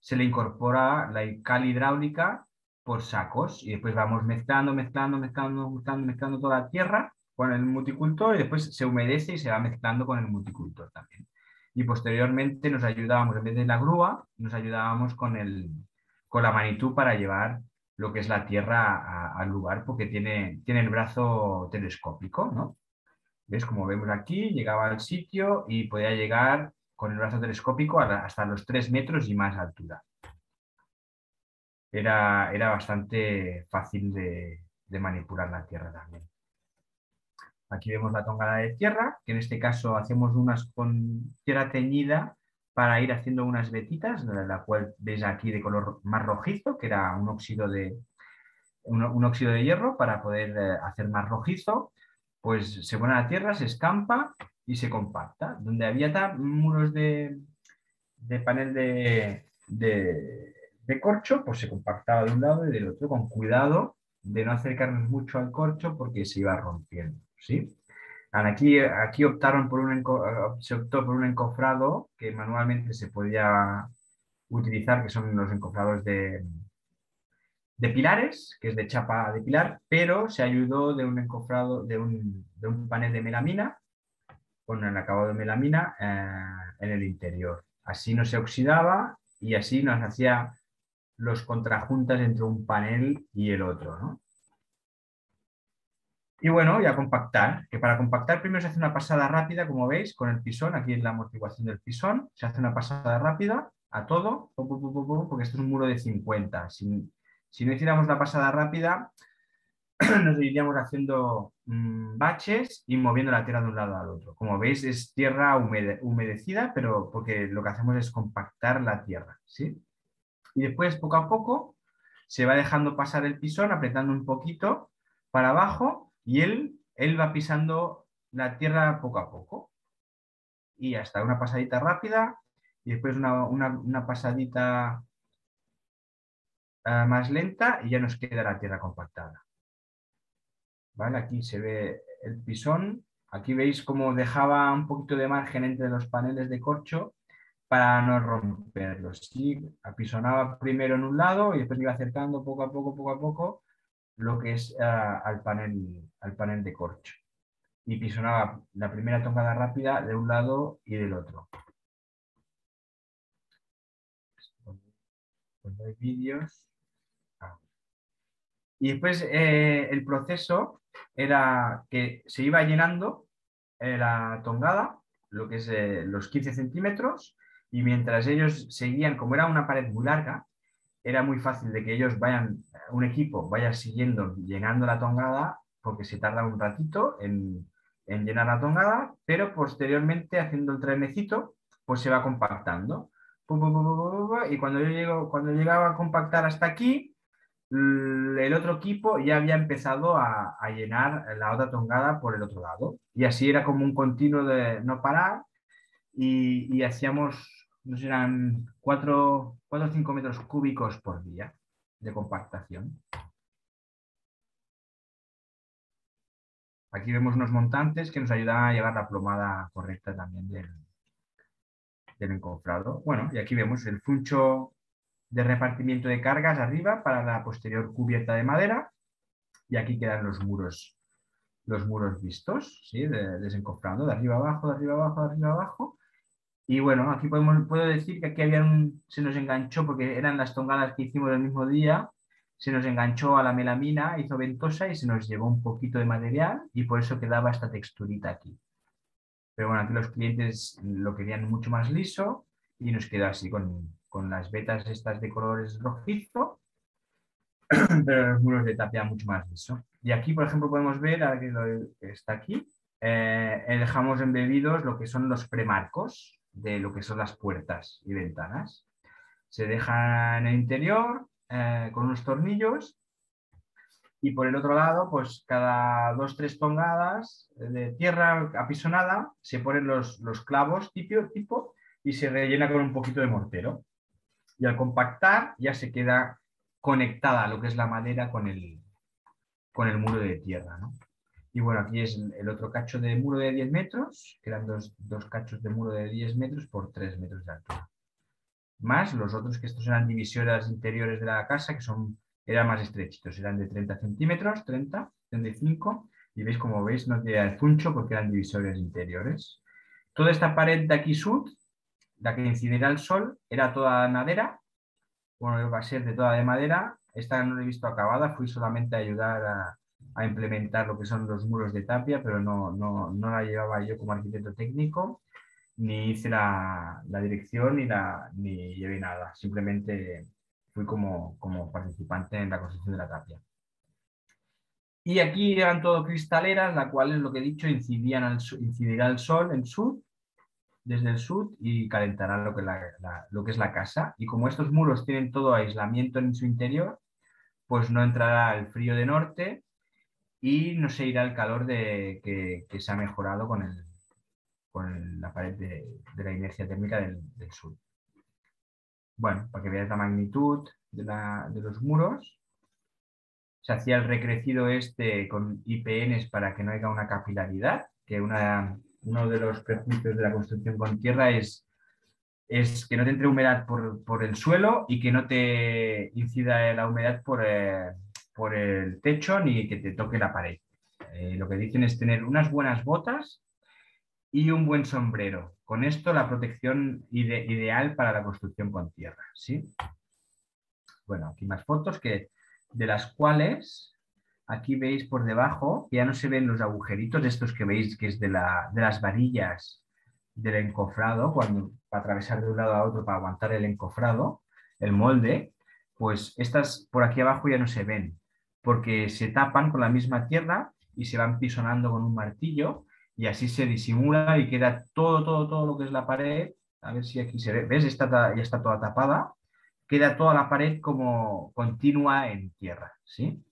se le incorpora la cal hidráulica por sacos y después vamos mezclando, mezclando, mezclando, mezclando, mezclando toda la tierra con el multicultor y después se humedece y se va mezclando con el multicultor también. Y posteriormente nos ayudábamos, en vez de la grúa, nos ayudábamos con, el, con la Manitou para llevar lo que es la tierra a, al lugar, porque tiene, tiene el brazo telescópico, ¿no? ¿Ves? Como vemos aquí, llegaba al sitio y podía llegar con el brazo telescópico hasta los tres metros y más altura. Era, era bastante fácil de, de manipular la tierra también. Aquí vemos la tongada de tierra, que en este caso hacemos unas con tierra teñida para ir haciendo unas vetitas, la cual veis aquí de color más rojizo, que era un óxido de, un, un óxido de hierro para poder eh, hacer más rojizo. Pues se pone a la tierra, se escampa y se compacta. Donde había muros de, de panel de, de, de corcho, pues se compactaba de un lado y del otro, con cuidado de no acercarnos mucho al corcho porque se iba rompiendo, ¿sí? Aquí, aquí optaron por un, se optó por un encofrado que manualmente se podía utilizar, que son los encofrados de, de pilares, que es de chapa de pilar, pero se ayudó de un encofrado, de un, de un panel de melamina, con el acabado de melamina eh, en el interior. Así no se oxidaba y así nos hacía los contrajuntas entre un panel y el otro, ¿no? Y bueno, y a compactar, que para compactar primero se hace una pasada rápida, como veis, con el pisón, aquí en la amortiguación del pisón, se hace una pasada rápida a todo, porque esto es un muro de cincuenta. Si, si no hiciéramos la pasada rápida, nos iríamos haciendo mmm, baches y moviendo la tierra de un lado al otro. Como veis, es tierra humede, humedecida, pero porque lo que hacemos es compactar la tierra, ¿sí? Y después, poco a poco, se va dejando pasar el pisón, apretando un poquito para abajo, y él, él va pisando la tierra poco a poco. Y hasta una pasadita rápida, y después una, una, una pasadita uh, más lenta, y ya nos queda la tierra compactada. ¿Vale? Aquí se ve el pisón. Aquí veis cómo dejaba un poquito de margen entre los paneles de corcho para no romperlos. ¿Sí? Apisonaba primero en un lado y después iba acercando poco a poco, poco a poco, lo que es uh, al, panel, al panel de corcho. Y pisonaba la primera tongada rápida de un lado y del otro. Cuando hay vídeos. Ah. Y después eh, el proceso era que se iba llenando eh, la tongada, lo que es eh, los quince centímetros, y mientras ellos seguían, como era una pared muy larga, era muy fácil de que ellos vayan, un equipo vaya siguiendo, llenando la tongada, porque se tarda un ratito en, en llenar la tongada, pero posteriormente haciendo el trenecito, pues se va compactando. Y cuando yo llego, cuando llegaba a compactar hasta aquí, el otro equipo ya había empezado a, a llenar la otra tongada por el otro lado. Y así era como un continuo de no parar y, y hacíamos, no sé, eran cuatro o cinco metros cúbicos por día de compactación. Aquí vemos unos montantes que nos ayudan a llevar la plomada correcta también del, del encofrado. Bueno, y aquí vemos el funcho de repartimiento de cargas arriba para la posterior cubierta de madera. Y aquí quedan los muros, los muros vistos, ¿sí? De, desencofrando de arriba abajo, de arriba abajo, de arriba abajo. Y bueno, aquí podemos, puedo decir que aquí había un, se nos enganchó, porque eran las tongadas que hicimos el mismo día, se nos enganchó a la melamina, hizo ventosa y se nos llevó un poquito de material y por eso quedaba esta texturita aquí. Pero bueno, aquí los clientes lo querían mucho más liso y nos quedó así con, con las vetas estas de colores rojizo, pero los muros de tapia mucho más liso. Y aquí, por ejemplo, podemos ver, ahora que lo, está aquí, eh, dejamos embebidos lo que son los premarcos de lo que son las puertas y ventanas. Se deja en el interior eh, con unos tornillos y por el otro lado, pues cada dos, tres tongadas de tierra apisonada se ponen los, los clavos tipo, tipo y se rellena con un poquito de mortero. Y al compactar ya se queda conectada lo que es la madera con el, con el muro de tierra, ¿no? Y bueno, aquí es el otro cacho de muro de diez metros, quedan dos, dos cachos de muro de diez metros por tres metros de altura. más los otros, que estos eran divisoras interiores de la casa, que son, eran más estrechitos, eran de treinta centímetros, treinta, treinta y cinco, y veis, como veis, no tenía el funcho porque eran divisores interiores. Toda esta pared de aquí sur, la que incidirá el sol, era toda madera, bueno, va a ser de toda de madera. Esta no la he visto acabada, fui solamente a ayudar a, a implementar lo que son los muros de tapia, pero no, no, no la llevaba yo como arquitecto técnico, ni hice la, la dirección ni, la, ni llevé nada, simplemente fui como, como participante en la construcción de la tapia. Y aquí eran todo cristaleras, las cuales, lo que he dicho, incidían al, incidirá el sol en sur, desde el sur, y calentará lo que, la, la, lo que es la casa. Y como estos muros tienen todo aislamiento en su interior, pues no entrará el frío de norte y no se irá el calor de, que, que se ha mejorado con, el, con la pared de, de la inercia térmica del, del sur. Bueno, para que veáis la magnitud de, la, de los muros. Se hacía el recrecido este con I P Ns para que no haya una capilaridad, que una, uno de los prejuicios de la construcción con tierra es, es que no te entre humedad por, por el suelo y que no te incida la humedad por, eh, por el techo ni que te toque la pared. Eh, lo que dicen es tener unas buenas botas y un buen sombrero. Con esto la protección ide ideal para la construcción con tierra, ¿sí? Bueno, aquí más fotos que, de las cuales aquí veis por debajo, ya no se ven los agujeritos estos que veis que es de, la, de las varillas del encofrado, cuando para atravesar de un lado a otro para aguantar el encofrado, el molde, pues estas por aquí abajo ya no se ven, porque se tapan con la misma tierra y se van pisonando con un martillo y así se disimula y queda todo, todo, todo lo que es la pared. A ver si aquí se ve, ¿ves? Esta ya está toda tapada. Queda toda la pared como continua en tierra, ¿sí?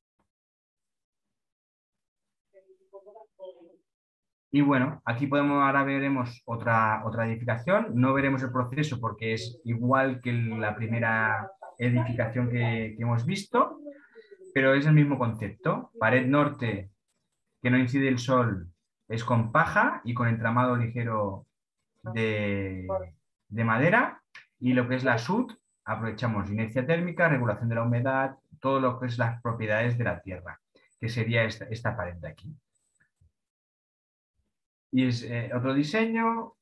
Y bueno, aquí podemos, ahora veremos otra, otra edificación. No veremos el proceso porque es igual que la primera edificación que, que hemos visto, pero es el mismo concepto. Pared norte, que no incide el sol, es con paja y con entramado ligero de, de madera. Y lo que es la sud, aprovechamos inercia térmica, regulación de la humedad, todo lo que es las propiedades de la tierra, que sería esta, esta pared de aquí. Y es eh, otro diseño.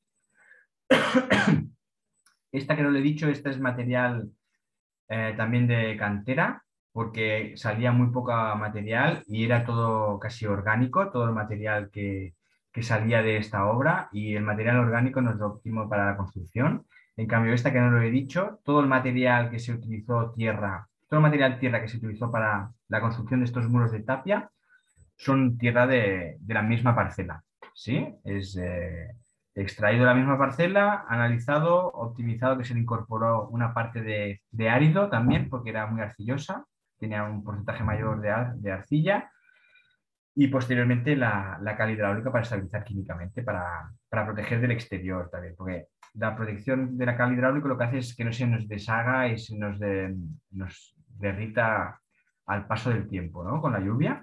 Esta que no le he dicho, esta es material eh, también de cantera, porque salía muy poco material y era todo casi orgánico, todo el material que, que salía de esta obra, y el material orgánico no es óptimo para la construcción. En cambio, esta que no lo he dicho, todo el material que se utilizó tierra, todo el material tierra que se utilizó para la construcción de estos muros de tapia son tierra de, de la misma parcela, ¿sí? Es eh, extraído de la misma parcela, analizado, optimizado, que se le incorporó una parte de, de árido también, porque era muy arcillosa, tenía un porcentaje mayor de, ar, de arcilla, y posteriormente la, la cal hidráulica para estabilizar químicamente, para, para proteger del exterior también, porque la protección de la cal hidráulica lo que hace es que no se nos deshaga y se nos, de, nos derrita al paso del tiempo, ¿no? Con la lluvia.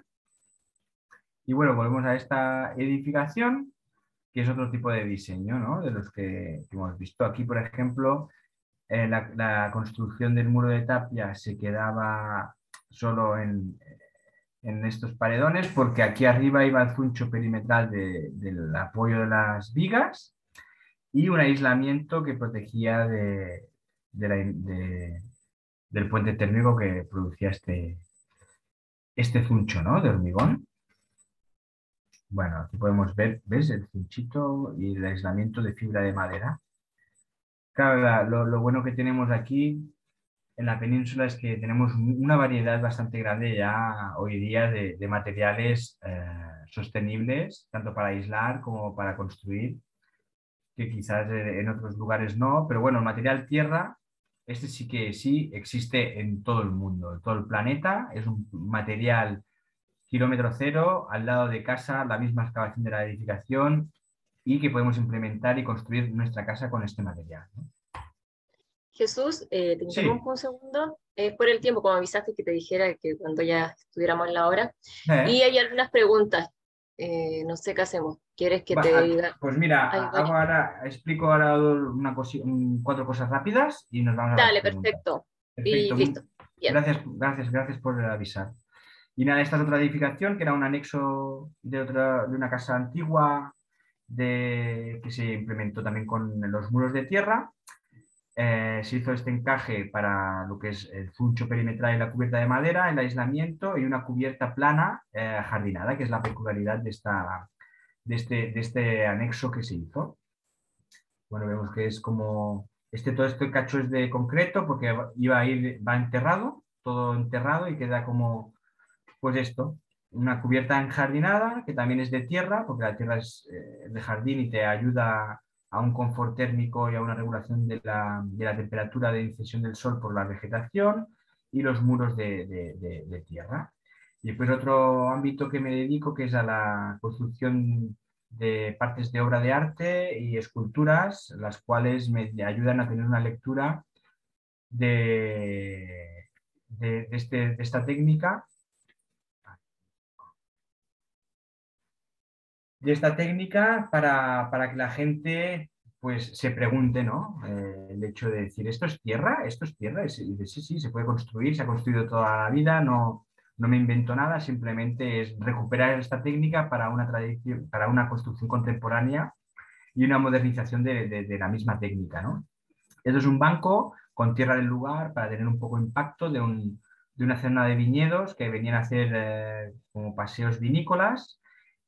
Y bueno, volvemos a esta edificación, que es otro tipo de diseño, ¿no? De los que, que hemos visto. Aquí, por ejemplo, eh, la, la construcción del muro de tapia se quedaba solo en, en estos paredones, porque aquí arriba iba el zuncho perimetral de, del apoyo de las vigas y un aislamiento que protegía de, de la, de, del puente térmico que producía este, este zuncho, ¿no? De hormigón. Bueno, aquí podemos ver, ¿ves? El cinchito y el aislamiento de fibra de madera. Claro, la, lo, lo bueno que tenemos aquí en la península es que tenemos una variedad bastante grande ya hoy día de, de materiales eh, sostenibles, tanto para aislar como para construir, que quizás en otros lugares no, pero bueno, el material tierra, este sí que sí existe en todo el mundo, en todo el planeta, es un material kilómetro cero, al lado de casa, la misma excavación de la edificación, y que podemos implementar y construir nuestra casa con este material, ¿no? Jesús, eh, te Sí. interrumpo un segundo. Es por el tiempo, como avisaste que te dijera que cuando ya estuviéramos en la hora. ¿Eh? Y hay algunas preguntas. Eh, no sé qué hacemos. ¿Quieres que Va, te ah, diga? pues mira, Hay ha- hago varios. ahora, explico ahora una cosi- un- cuatro cosas rápidas y nos vamos a las Dale, preguntas. perfecto. Y Perfecto, listo. mu- Bien. gracias, gracias, gracias por avisar. Y nada, esta es otra edificación que era un anexo de, otra, de una casa antigua de, que se implementó también con los muros de tierra. Eh, se hizo este encaje para lo que es el funcho perimetral y la cubierta de madera, el aislamiento y una cubierta plana eh, jardinada, que es la peculiaridad de, esta, de, este, de este anexo que se hizo. Bueno, vemos que es como, este, todo este cacho es de concreto porque iba a ir, va enterrado, todo enterrado y queda como, pues esto, una cubierta enjardinada que también es de tierra, porque la tierra es eh, de jardín y te ayuda a un confort térmico y a una regulación de la, de la temperatura de incisión del sol por la vegetación y los muros de, de, de, de tierra. Y después otro ámbito que me dedico que es a la construcción de partes de obra de arte y esculturas, las cuales me ayudan a tener una lectura de, de, de, este, de esta técnica de esta técnica para, para que la gente pues se pregunte, ¿no? Eh, el hecho de decir, ¿esto es tierra? ¿Esto es tierra? Y dice, sí, sí, se puede construir, se ha construido toda la vida, no, no me invento nada, simplemente es recuperar esta técnica para una tradición, para una construcción contemporánea y una modernización de, de, de la misma técnica, ¿no? Esto es un banco con tierra del lugar para tener un poco de impacto de, un, de una zona de viñedos que venían a hacer eh, como paseos vinícolas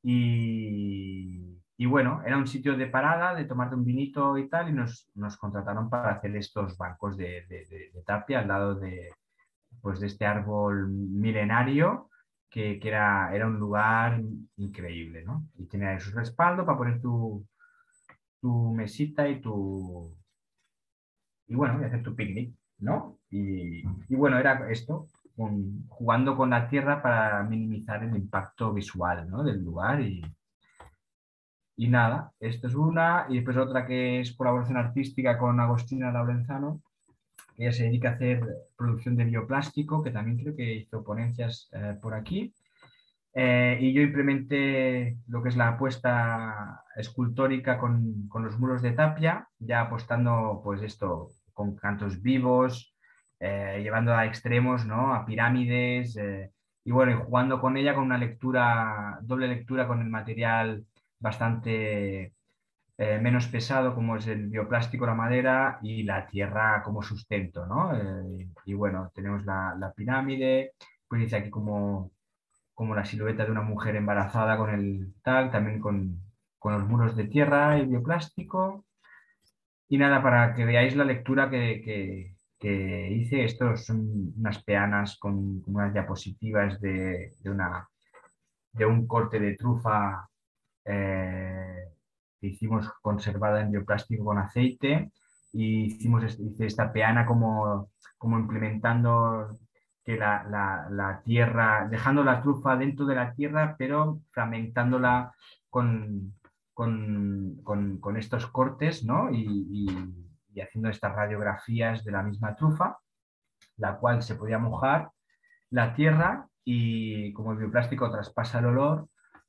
y, y, bueno, era un sitio de parada, de tomarte un vinito y tal y nos, nos contrataron para hacer estos bancos de, de, de, de tapia al lado de, pues, de este árbol milenario que, que era, era un lugar increíble, ¿no? Y tenía su respaldo para poner tu, tu mesita y tu, y bueno, y hacer tu picnic, ¿no? Y, y bueno, era esto, con, jugando con la tierra para minimizar el impacto visual, ¿no? Del lugar y, y nada, esto es una, y después otra que es colaboración artística con Agostina Laurenzano, que ella se dedica a hacer producción de bioplástico, que también creo que hizo ponencias eh, por aquí. Eh, y yo implementé lo que es la apuesta escultórica con, con los muros de tapia, ya apostando pues esto con cantos vivos, eh, llevando a extremos, ¿no? A pirámides, eh, y bueno, y jugando con ella con una lectura, doble lectura con el material bastante eh, menos pesado como es el bioplástico, la madera y la tierra como sustento, ¿no? Eh, y bueno, tenemos la, la pirámide, pues dice aquí como como la silueta de una mujer embarazada con el tal, también con, con los muros de tierra y bioplástico. Y nada, para que veáis la lectura que, que, que hice, estos son unas peanas con, con unas diapositivas de, de, una, de un corte de trufa eh, que hicimos conservada en bioplástico con aceite y hicimos hice esta peana como, como implementando que la, la, la, tierra, dejando la trufa dentro de la tierra, pero fragmentándola con, con, con, con estos cortes, ¿no? Y, y, y haciendo estas radiografías de la misma trufa, la cual se podía mojar la tierra y como el bioplástico traspasa el olor,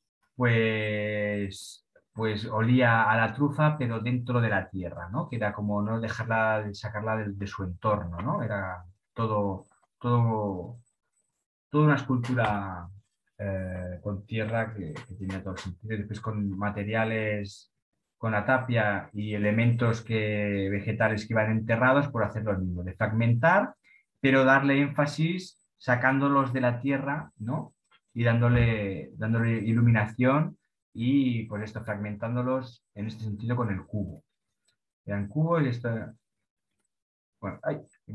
pues, pues olía a la trufa, pero dentro de la tierra, ¿no? Que era como no dejarla, sacarla de, de su entorno, ¿no? Era todo, todo, toda una escultura eh, con tierra que, que tenía todo el sentido. Y después con materiales, con la tapia y elementos que, vegetales que iban enterrados, por hacer lo mismo, de fragmentar, pero darle énfasis sacándolos de la tierra, ¿no? Y dándole, dándole iluminación y pues esto, fragmentándolos en este sentido con el cubo. Eran cubos y esto... Bueno, ay,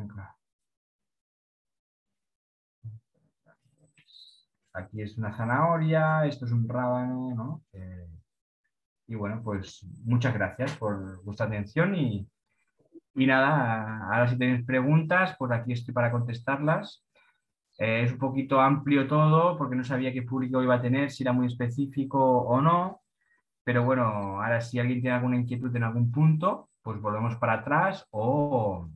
aquí es una zanahoria, esto es un rábano, ¿no? Eh, y bueno, pues muchas gracias por vuestra atención y, y nada, ahora si tenéis preguntas, pues aquí estoy para contestarlas. Eh, es un poquito amplio todo porque no sabía qué público iba a tener, si era muy específico o no, pero bueno, ahora si alguien tiene alguna inquietud en algún punto, pues volvemos para atrás o,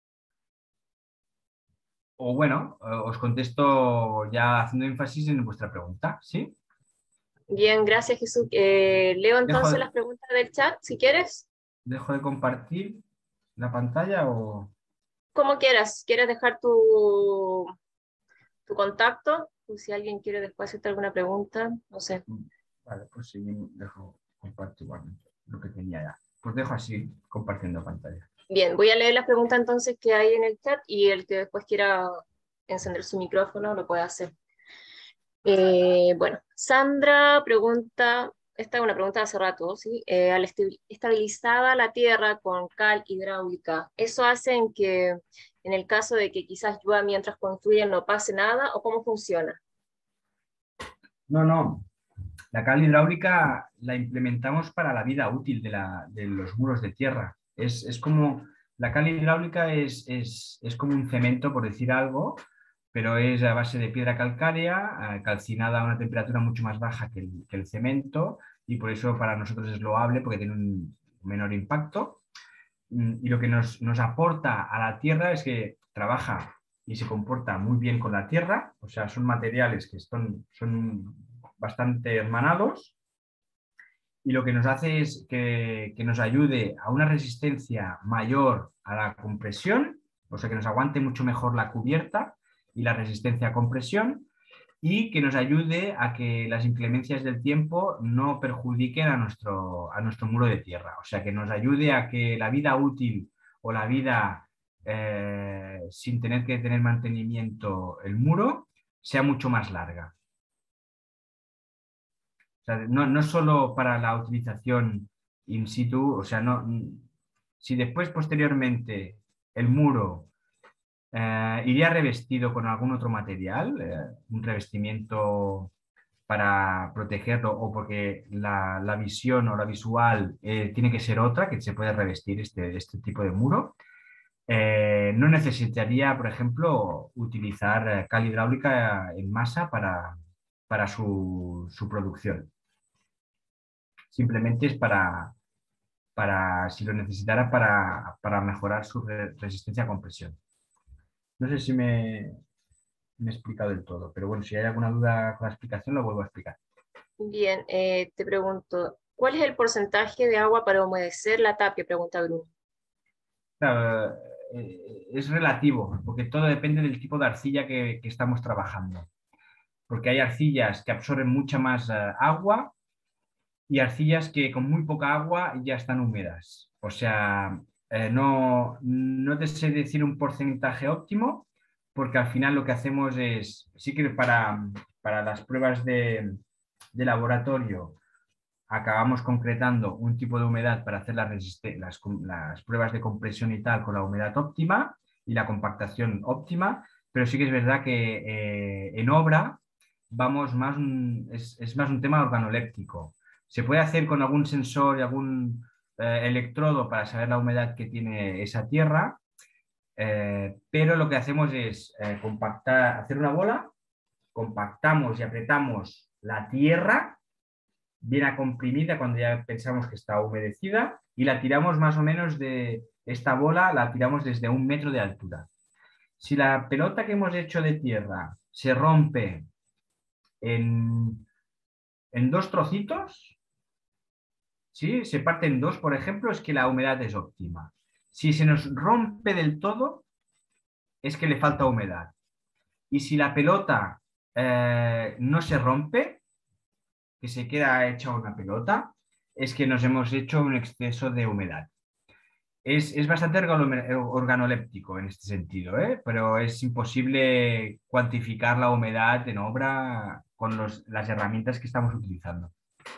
o bueno, os contesto ya haciendo énfasis en vuestra pregunta, ¿sí? Bien, gracias Jesús. Eh, leo entonces Dejo, las preguntas del chat, si quieres. dejo de compartir la pantalla o... Como quieras. ¿Quieres dejar tu, tu contacto? O si alguien quiere después hacerte alguna pregunta, no sé. Vale, pues sí, dejo compartir igualmente lo que tenía ya. Pues dejo así, compartiendo pantalla. Bien, voy a leer las preguntas entonces que hay en el chat y el que después quiera encender su micrófono lo puede hacer. Eh, bueno, Sandra pregunta, esta es una pregunta de hace rato, ¿sí? Eh, al esti- estabilizada la tierra con cal hidráulica, ¿eso hace en que en el caso de que quizás llueva mientras construyen no pase nada o cómo funciona? No, no. La cal hidráulica la implementamos para la vida útil de, la, de los muros de tierra. Es, es como, la cal hidráulica es, es, es como un cemento, por decir algo, pero es a base de piedra calcárea, eh, calcinada a una temperatura mucho más baja que el, que el cemento, y por eso para nosotros es loable porque tiene un menor impacto. Y lo que nos, nos aporta a la tierra es que trabaja y se comporta muy bien con la tierra, o sea, son materiales que son, son bastante hermanados, y lo que nos hace es que, que nos ayude a una resistencia mayor a la compresión, o sea, que nos aguante mucho mejor la cubierta y la resistencia a compresión, y que nos ayude a que las inclemencias del tiempo no perjudiquen a nuestro, a nuestro muro de tierra. O sea, que nos ayude a que la vida útil o la vida eh, sin tener que tener mantenimiento el muro sea mucho más larga. O sea, no, no solo para la utilización in situ, o sea, no, si después posteriormente el muro eh, iría revestido con algún otro material, eh, un revestimiento para protegerlo o porque la, la visión o la visual eh, tiene que ser otra, que se puede revestir este, este tipo de muro. Eh, no necesitaría, por ejemplo, utilizar eh, cal hidráulica en masa para, para su, su producción. Simplemente es para, para si lo necesitara, para, para mejorar su re- resistencia a compresión. No sé si me, me he explicado del todo, pero bueno, si hay alguna duda con la explicación, lo vuelvo a explicar. Bien, eh, te pregunto, ¿cuál es el porcentaje de agua para humedecer la tapia? Pregunta Bruno. Claro, eh, es relativo, porque todo depende del tipo de arcilla que, que estamos trabajando. Porque hay arcillas que absorben mucha más eh, agua y arcillas que con muy poca agua ya están húmedas. O sea, eh, no, no te sé decir un porcentaje óptimo, porque al final lo que hacemos es, sí que para, para las pruebas de, de laboratorio acabamos concretando un tipo de humedad para hacer las, las, las pruebas de compresión y tal con la humedad óptima y la compactación óptima, pero sí que es verdad que eh, en obra vamos más un, es, es, más un tema organoléptico. Se puede hacer con algún sensor y algún eh, electrodo para saber la humedad que tiene esa tierra, eh, pero lo que hacemos es eh, compactar, hacer una bola, compactamos y apretamos la tierra bien comprimida cuando ya pensamos que está humedecida y la tiramos más o menos de esta bola, la tiramos desde un metro de altura. Si la pelota que hemos hecho de tierra se rompe en, en dos trocitos, ¿sí? Se parte en dos, por ejemplo, es que la humedad es óptima. Si se nos rompe del todo, es que le falta humedad. Y si la pelota eh, no se rompe, que se queda hecha una pelota, es que nos hemos hecho un exceso de humedad. Es, es bastante organoléptico en este sentido, ¿eh? Pero es imposible cuantificar la humedad en obra con los, las herramientas que estamos utilizando.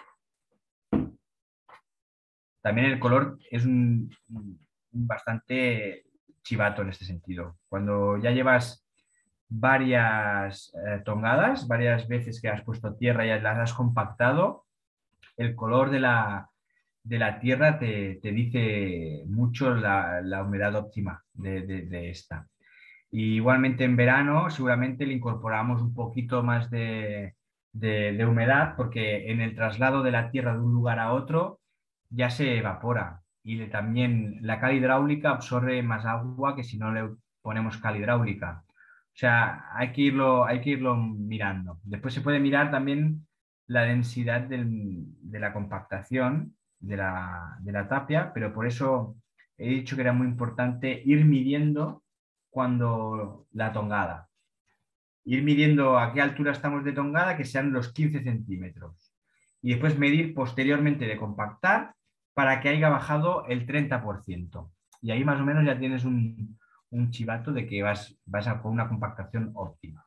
También el color es un, un bastante chivato en este sentido. Cuando ya llevas varias eh, tongadas, varias veces que has puesto tierra y las has compactado, el color de la, de la tierra te, te dice mucho la, la humedad óptima de, de, de esta. Y igualmente en verano seguramente le incorporamos un poquito más de, de, de humedad porque en el traslado de la tierra de un lugar a otro ya se evapora y le, también la cal hidráulica absorbe más agua que si no le ponemos cal hidráulica. O sea, hay que irlo, hay que irlo mirando. Después se puede mirar también la densidad del, de la compactación de la, de la tapia, pero por eso he dicho que era muy importante ir midiendo cuando la tongada. Ir midiendo a qué altura estamos de tongada, que sean los quince centímetros. Y después medir posteriormente de compactar para que haya bajado el treinta por ciento. Y ahí más o menos ya tienes un, un chivato de que vas, vas a con una compactación óptima.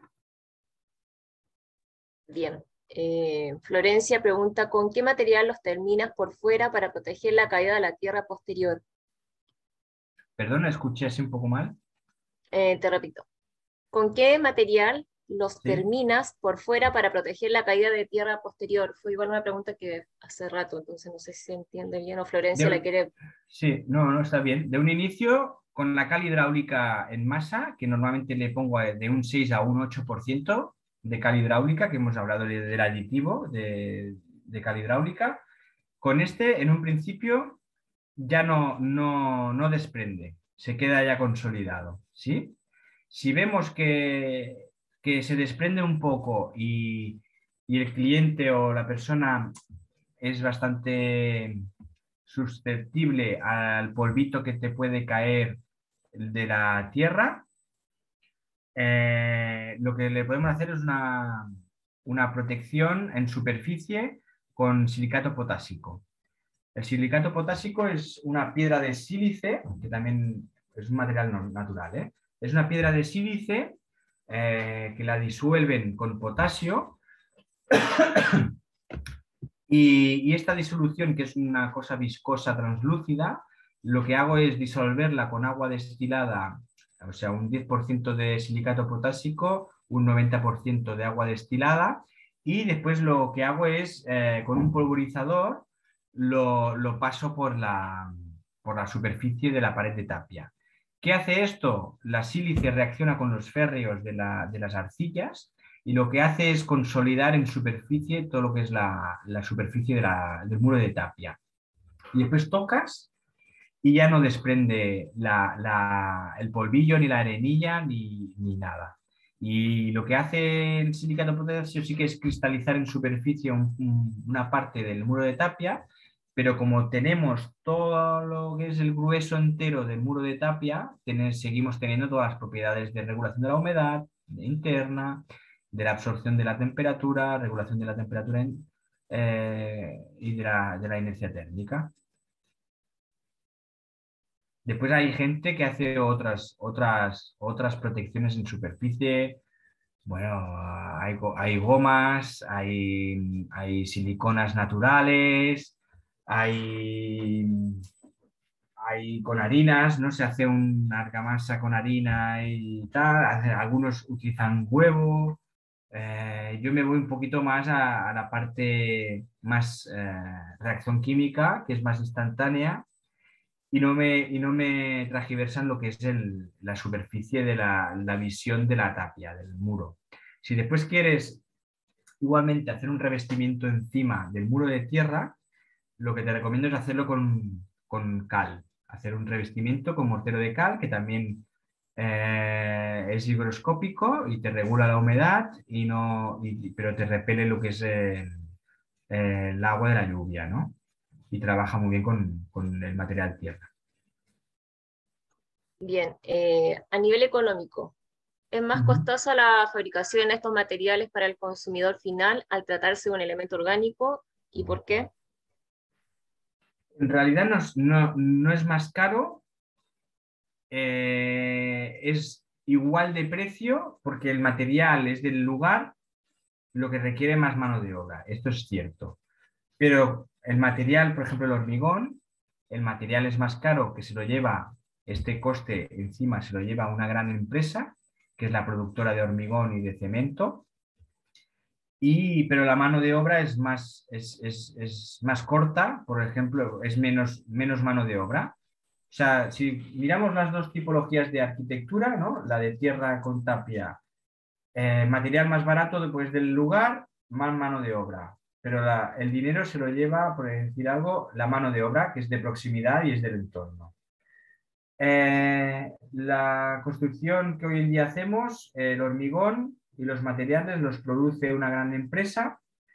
Bien. Eh, Florencia pregunta, ¿con qué material los terminas por fuera para proteger la caída de la tierra posterior? Perdona, escuché así un poco mal. Eh, te repito, ¿con qué material los Sí. terminas por fuera para proteger la caída de tierra posterior? Fue igual una pregunta que hace rato, entonces no sé si se entiende bien o Florencia De la quiere. Sí, no, no está bien. De un inicio, con la cal hidráulica en masa, que normalmente le pongo de un seis a un ocho por ciento de cal hidráulica, que hemos hablado de- del aditivo de, de cal hidráulica, con este, en un principio, ya no, no, no desprende, se queda ya consolidado, ¿sí? Si vemos que, que se desprende un poco y, y el cliente o la persona es bastante susceptible al polvito que te puede caer de la tierra, eh, lo que le podemos hacer es una, una protección en superficie con silicato potásico. El silicato potásico es una piedra de sílice, que también es un material no, natural, ¿eh? Es una piedra de sílice eh, que la disuelven con potasio y, y esta disolución, que es una cosa viscosa translúcida, lo que hago es disolverla con agua destilada, o sea, un diez por ciento de silicato potásico, un noventa por ciento de agua destilada, y después lo que hago es, eh, con un pulverizador, lo, lo paso por la, por la superficie de la pared de tapia. ¿Qué hace esto? La sílice reacciona con los férreos de, la, de las arcillas y lo que hace es consolidar en superficie todo lo que es la, la superficie de la, del muro de tapia. Y después tocas y ya no desprende la, la, el polvillo, ni la arenilla, ni, ni nada. Y lo que hace el silicato potásico sí que es cristalizar en superficie un, un, una parte del muro de tapia, pero como tenemos todo lo que es el grueso entero del muro de tapia, tener, seguimos teniendo todas las propiedades de regulación de la humedad interna, de la absorción de la temperatura, regulación de la temperatura en, eh, y de la, de la inercia térmica. Después hay gente que hace otras, otras, otras protecciones en superficie. Bueno, hay, hay gomas, hay, hay siliconas naturales, hay, hay con harinas, ¿no? Se hace una argamasa con harina y tal. Algunos utilizan huevo. Eh, yo me voy un poquito más a, a la parte más eh, reacción química, que es más instantánea y no me, y no me tragiversan lo que es el, la superficie de la, la visión de la tapia, del muro. Si después quieres igualmente hacer un revestimiento encima del muro de tierra, lo que te recomiendo es hacerlo con, con cal, hacer un revestimiento con mortero de cal, que también eh, es higroscópico y te regula la humedad, y no, y, pero te repele lo que es el, el agua de la lluvia, ¿no? Y trabaja muy bien con, con el material tierra. Bien, eh, a nivel económico, ¿es más Uh-huh. costosa la fabricación de estos materiales para el consumidor final al tratarse de un elemento orgánico? ¿Y por qué? En realidad no, no, no es más caro, eh, es igual de precio porque el material es del lugar, lo que requiere más mano de obra. Esto es cierto. Pero el material, por ejemplo, el hormigón, el material es más caro, que se lo lleva, este coste encima se lo lleva una gran empresa, que es la productora de hormigón y de cemento. Y, pero la mano de obra es más, es, es, es más corta, por ejemplo, es menos, menos mano de obra. O sea, si miramos las dos tipologías de arquitectura, ¿no? La de tierra con tapia, eh, material más barato después del lugar, más mano de obra. Pero la, el dinero se lo lleva, por decir algo, la mano de obra, que es de proximidad y es del entorno. Eh, la construcción que hoy en día hacemos, el hormigón y los materiales los produce una gran empresa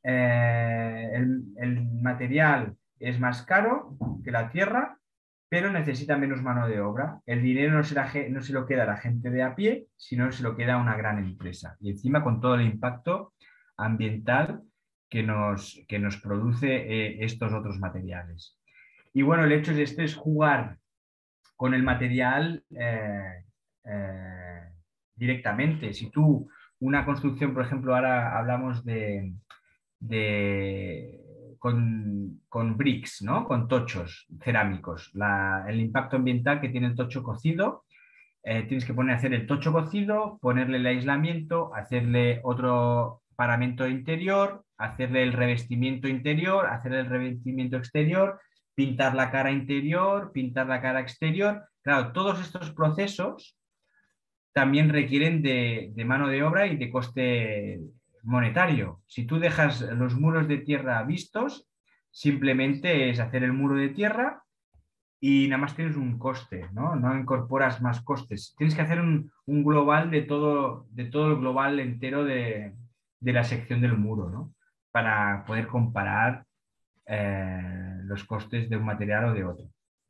eh, el, el material es más caro que la tierra, pero necesita menos mano de obra. El dinero no se, la, no se lo queda a la gente de a pie, sino se lo queda a una gran empresa. Y encima con todo el impacto ambiental que nos, que nos produce eh, estos otros materiales. Y bueno, el hecho de este es jugar con el material eh, eh, directamente. Si tú, una construcción, por ejemplo, ahora hablamos de, de con, con bricks, ¿no? Con tochos cerámicos. La, el impacto ambiental que tiene el tocho cocido, eh, tienes que poner a hacer el tocho cocido, ponerle el aislamiento, hacerle otro paramento interior, hacerle el revestimiento interior, hacerle el revestimiento exterior, pintar la cara interior, pintar la cara exterior. Claro, todos estos procesos también requieren de, de mano de obra y de coste monetario. Si tú dejas los muros de tierra vistos, simplemente es hacer el muro de tierra y nada más tienes un coste, ¿no? No incorporas más costes. Tienes que hacer un, un global de todo, de todo el global entero de, de la sección del muro, ¿no? Para poder comparar eh, los costes de un material o de otro.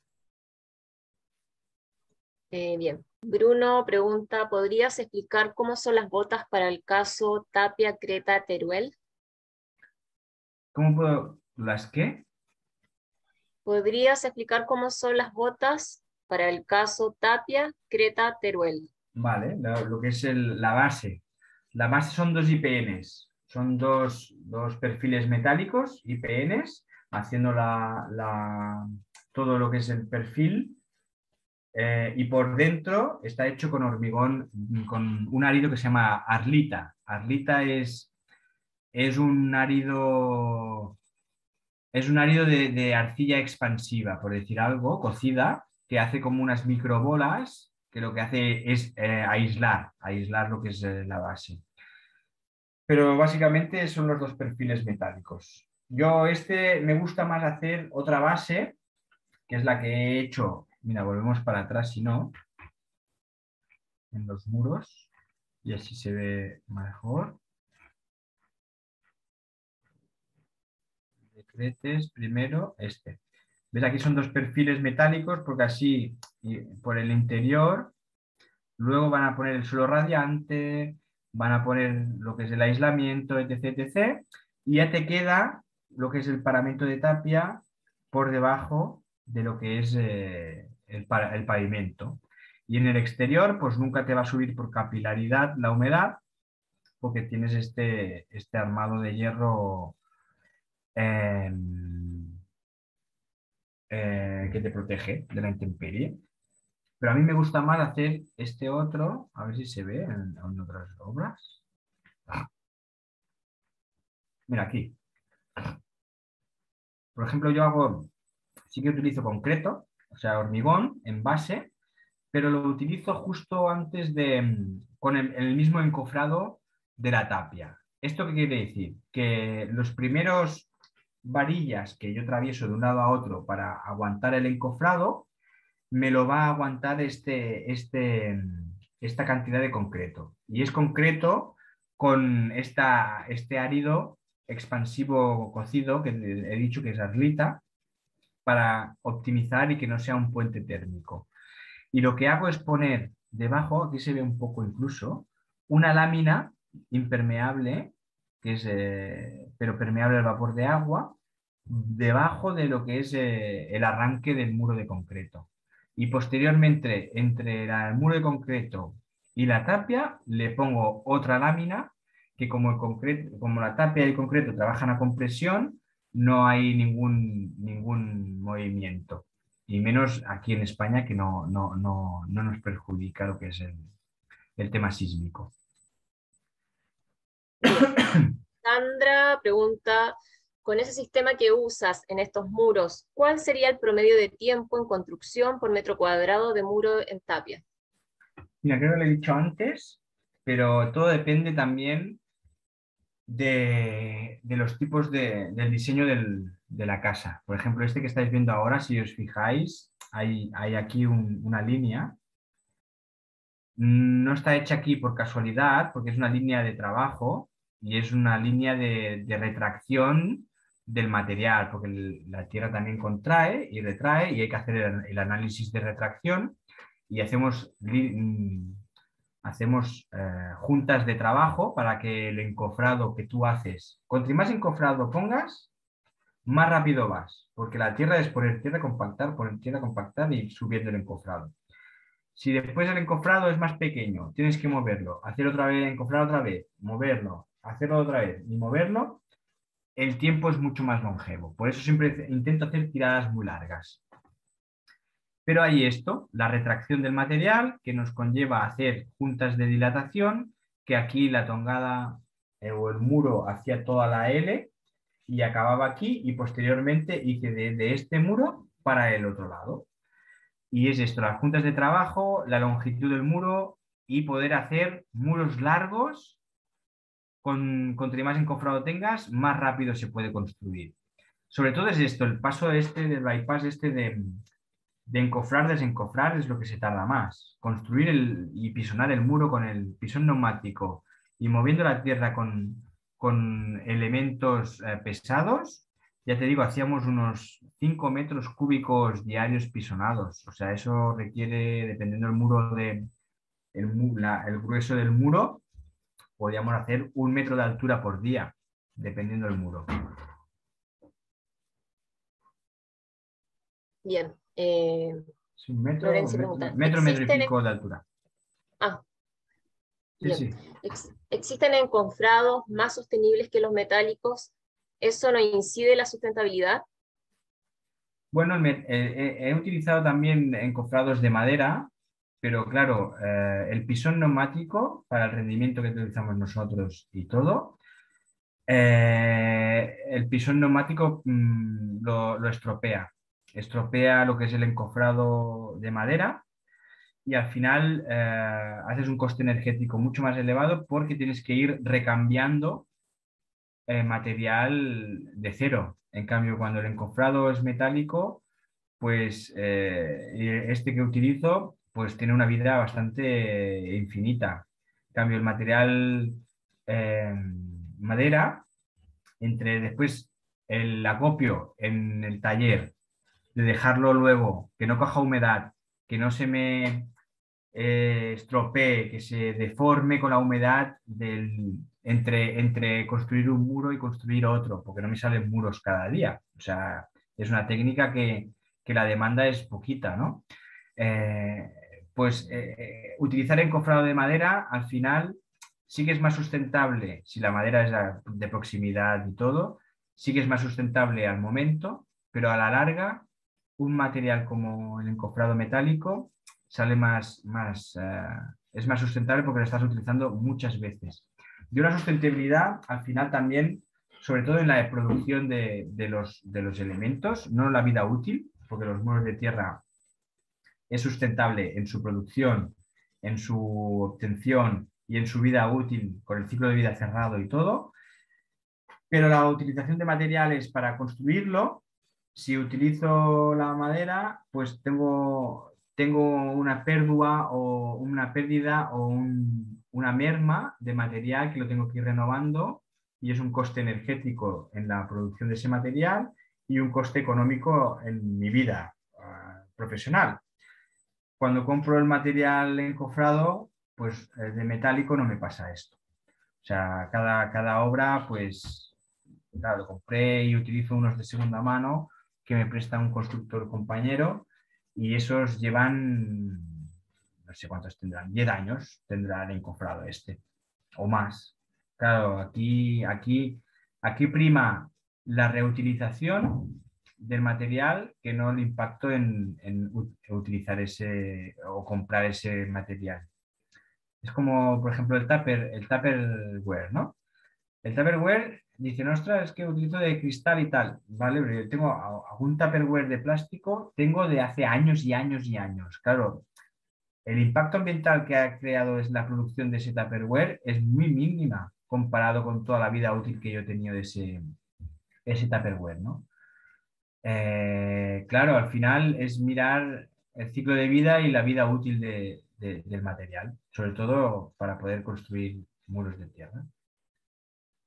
Eh, bien. Bruno pregunta, ¿podrías explicar cómo son las botas para el caso Tapia, Creta, Teruel? ¿Cómo puedo? ¿Las qué? ¿Podrías explicar cómo son las botas para el caso Tapia, Creta, Teruel? Vale, lo, lo que es el, la base. La base son dos I P Ns, son dos, dos perfiles metálicos, I P Ns, haciendo la, la, todo lo que es el perfil. Eh, y por dentro está hecho con hormigón, con un árido que se llama arlita. Arlita es, es un árido, es un árido de, de arcilla expansiva, por decir algo, cocida, que hace como unas microbolas, que lo que hace es eh, aislar, aislar lo que es eh, la base. Pero básicamente son los dos perfiles metálicos. Yo este me gusta más hacer otra base, que es la que he hecho. Mira, volvemos para atrás, si no, en los muros, y así se ve mejor. Decretes primero este. ¿Ves? Aquí son dos perfiles metálicos porque así por el interior luego van a poner el suelo radiante, van a poner lo que es el aislamiento, etc, etcétera. Y ya te queda lo que es el paramento de tapia por debajo de lo que es eh, el, el pavimento. Y en el exterior, pues nunca te va a subir por capilaridad la humedad, porque tienes este, este armado de hierro eh, eh, que te protege de la intemperie. Pero a mí me gusta más hacer este otro, a ver si se ve en, en otras obras. Mira aquí. Por ejemplo, yo hago, sí que utilizo concreto, o sea, hormigón en base, pero lo utilizo justo antes de, con el, el mismo encofrado de la tapia. ¿Esto qué quiere decir? Que los primeros varillas que yo atravieso de un lado a otro para aguantar el encofrado, me lo va a aguantar este, este, esta cantidad de concreto. Y es concreto con esta, este árido expansivo cocido, que he dicho que es arlita, para optimizar y que no sea un puente térmico. Y lo que hago es poner debajo, aquí se ve un poco incluso, una lámina impermeable, que es, eh, pero permeable al vapor de agua, debajo de lo que es eh, el arranque del muro de concreto. Y posteriormente, entre la, el muro de concreto y la tapia, le pongo otra lámina que como, el concreto, como la tapia y el concreto trabajan a compresión, no hay ningún, ningún movimiento. Y menos aquí en España, que no, no, no, no nos perjudica lo que es el, el tema sísmico. Sandra pregunta, con ese sistema que usas en estos muros, ¿cuál sería el promedio de tiempo en construcción por metro cuadrado de muro en tapia? Mira, creo que lo he dicho antes, pero todo depende también de, de los tipos de, del diseño del, de la casa. Por ejemplo, este que estáis viendo ahora, si os fijáis, hay, hay aquí un, una línea. No está hecha aquí por casualidad, porque es una línea de trabajo y es una línea de, de retracción del material, porque el, la Tierra también contrae y retrae y hay que hacer el, el análisis de retracción y hacemos, hacemos eh, juntas de trabajo para que el encofrado que tú haces, cuanto más encofrado pongas, más rápido vas, porque la Tierra es poner tierra, compactar, poner tierra, compactar y subiendo el encofrado. Si después el encofrado es más pequeño, tienes que moverlo, hacer otra vez, encofrar otra vez, moverlo, hacerlo otra vez y moverlo, el tiempo es mucho más longevo. Por eso siempre intento hacer tiradas muy largas. Pero hay esto, la retracción del material, que nos conlleva a hacer juntas de dilatación, que aquí la tongada eh, o el muro hacía toda la L y acababa aquí y posteriormente hice de, de este muro para el otro lado. Y es esto, las juntas de trabajo, la longitud del muro y poder hacer muros largos. Con, contra más encofrado tengas, más rápido se puede construir. Sobre todo es esto, el paso este del bypass este de, de encofrar, desencofrar es lo que se tarda más. Construir el, y pisonar el muro con el pisón neumático y moviendo la tierra con, con elementos eh, pesados, ya te digo, hacíamos unos cinco metros cúbicos diarios pisonados. O sea, eso requiere, dependiendo del muro, de, el, la, el grueso del muro, podríamos hacer un metro de altura por día, dependiendo del muro. Bien. Eh, Sí, un metro, Lorenzi metro, pregunta, metro, metro y ¿existen... pico de altura. Ah, Sí, bien. sí. Ex ¿Existen encofrados más sostenibles que los metálicos? ¿Eso no incide en la sustentabilidad? Bueno, me, eh, he utilizado también encofrados de madera, pero claro, eh, el pisón neumático, para el rendimiento que utilizamos nosotros y todo, eh, el pisón neumático mmm, lo, lo estropea. Estropea lo que es el encofrado de madera y al final eh, haces un coste energético mucho más elevado porque tienes que ir recambiando eh, material de cero. En cambio, cuando el encofrado es metálico, pues eh, este que utilizo pues tiene una vida bastante infinita. En cambio, el material eh, madera, entre después el acopio en el taller, de dejarlo luego, que no coja humedad, que no se me eh, estropee, que se deforme con la humedad del, entre, entre construir un muro y construir otro, porque no me salen muros cada día. O sea, es una técnica que, que la demanda es poquita, ¿no? Eh, pues eh, utilizar encofrado de madera, al final sí que es más sustentable, si la madera es de proximidad y todo, sí que es más sustentable al momento, pero a la larga, un material como el encofrado metálico sale más, más eh, es más sustentable porque lo estás utilizando muchas veces. Y una sustentabilidad, al final también, sobre todo en la producción de, de, los, de los elementos, no la vida útil, porque los muros de tierra es sustentable en su producción, en su obtención y en su vida útil con el ciclo de vida cerrado y todo, pero la utilización de materiales para construirlo, si utilizo la madera, pues tengo, tengo una pérdida o una pérdida o un, una merma de material que lo tengo que ir renovando y es un coste energético en la producción de ese material y un coste económico en mi vida uh, profesional. Cuando compro el material encofrado, pues de metálico no me pasa esto. O sea, cada, cada obra, pues, claro, lo compré y utilizo unos de segunda mano que me presta un constructor compañero y esos llevan, no sé cuántos tendrán, diez años tendrá el encofrado este o más. Claro, aquí, aquí, aquí prima la reutilización del material que no el impacto en, en utilizar ese o comprar ese material. Es como, por ejemplo, el tupper, el Tupperware, ¿no? El Tupperware dice, ostras, es que utilizo de cristal y tal. Vale, pero yo tengo algún Tupperware de plástico, tengo de hace años y años y años. Claro, el impacto ambiental que ha creado es la producción de ese Tupperware es muy mínima comparado con toda la vida útil que yo he tenido de ese, ese Tupperware, ¿no? Eh, claro, al final es mirar el ciclo de vida y la vida útil de, de, del material, sobre todo para poder construir muros de tierra.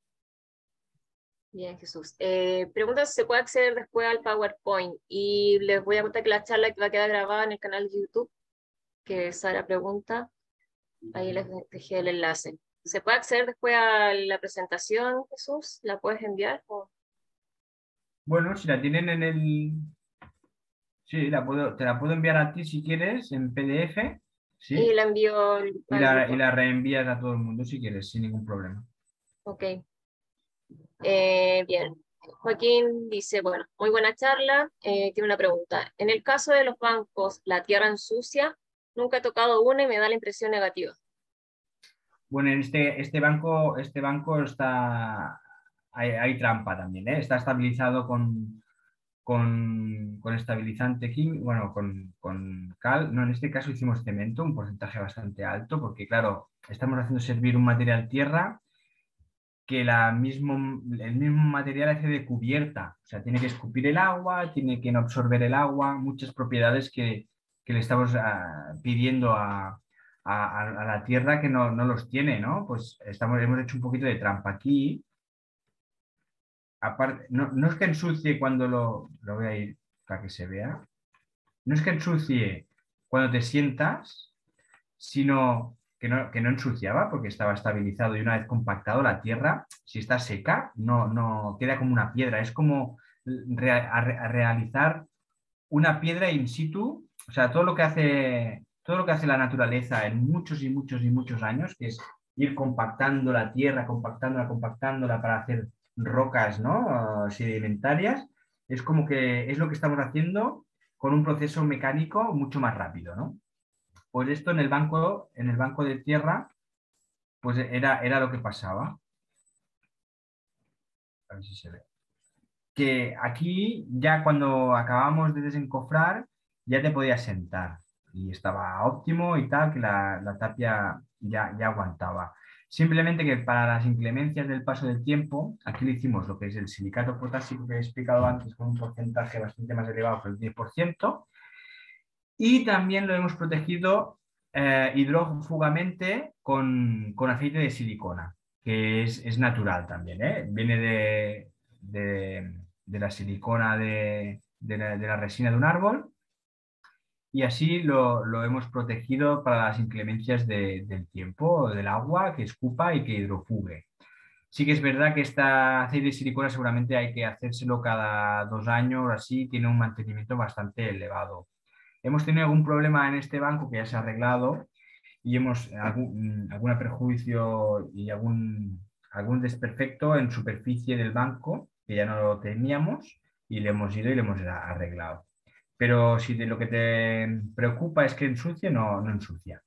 Bien, Jesús. Eh, pregunta si se puede acceder después al PowerPoint. Y les voy a contar que la charla va a quedar grabada en el canal de YouTube, que Sara pregunta. Ahí les dejé el enlace. ¿Se puede acceder después a la presentación, Jesús? ¿La puedes enviar? ¿O? Bueno, si la tienen en el... Sí, la puedo, te la puedo enviar a ti si quieres en P D F, Y ¿sí? la envío al, Y al la, y grupo. la reenvías a todo el mundo si quieres, sin ningún problema. Ok. Eh, bien. Joaquín dice, bueno, muy buena charla. Eh, tiene una pregunta. En el caso de los bancos, la tierra ensucia, nunca he tocado una y me da la impresión negativa. Bueno, en este, este banco, este banco está... Hay, hay trampa también, ¿eh? Está estabilizado con, con, con estabilizante químico, bueno, con, con cal. No, en este caso hicimos cemento, un porcentaje bastante alto, porque claro, estamos haciendo servir un material tierra que la mismo, el mismo material hace de cubierta, o sea, tiene que escupir el agua, tiene que no absorber el agua, muchas propiedades que, que le estamos uh, pidiendo a, a, a, la tierra que no, no los tiene, ¿no? Pues estamos, hemos hecho un poquito de trampa aquí. Aparte, no, no es que ensucie cuando lo, lo voy a ir para que se vea, no es que ensucie cuando te sientas, sino que no, que no ensuciaba porque estaba estabilizado y una vez compactado la tierra, si está seca, no, no queda como una piedra. Es como re, a, a realizar una piedra in situ, o sea, todo lo que hace, todo lo que hace la naturaleza en muchos y muchos y muchos años, que es ir compactando la tierra, compactándola, compactándola para hacer rocas, ¿no? Sedimentarias, es como que es lo que estamos haciendo con un proceso mecánico mucho más rápido, ¿no? Pues esto en el banco, en el banco de tierra, pues era, era lo que pasaba. A ver si se ve. Que aquí ya cuando acabamos de desencofrar ya te podías sentar y estaba óptimo y tal, que la, la tapia ya, ya aguantaba. Simplemente que para las inclemencias del paso del tiempo, aquí le hicimos lo que es el silicato potásico que he explicado antes con un porcentaje bastante más elevado que el diez por ciento. Y también lo hemos protegido eh, hidrófugamente con, con aceite de silicona, que es, es natural también, ¿eh? Viene de, de, de la silicona de, de, la, de la resina de un árbol y así lo, lo hemos protegido para las inclemencias de, del tiempo, del agua, que escupa y que hidrofugue. Sí que es verdad que este aceite de silicona seguramente hay que hacérselo cada dos años, así tiene un mantenimiento bastante elevado. Hemos tenido algún problema en este banco que ya se ha arreglado y hemos algún, algún perjuicio y algún, algún desperfecto en superficie del banco que ya no lo teníamos y le hemos ido y le hemos arreglado. Pero si de lo que te preocupa es que ensucie, no, no ensucia.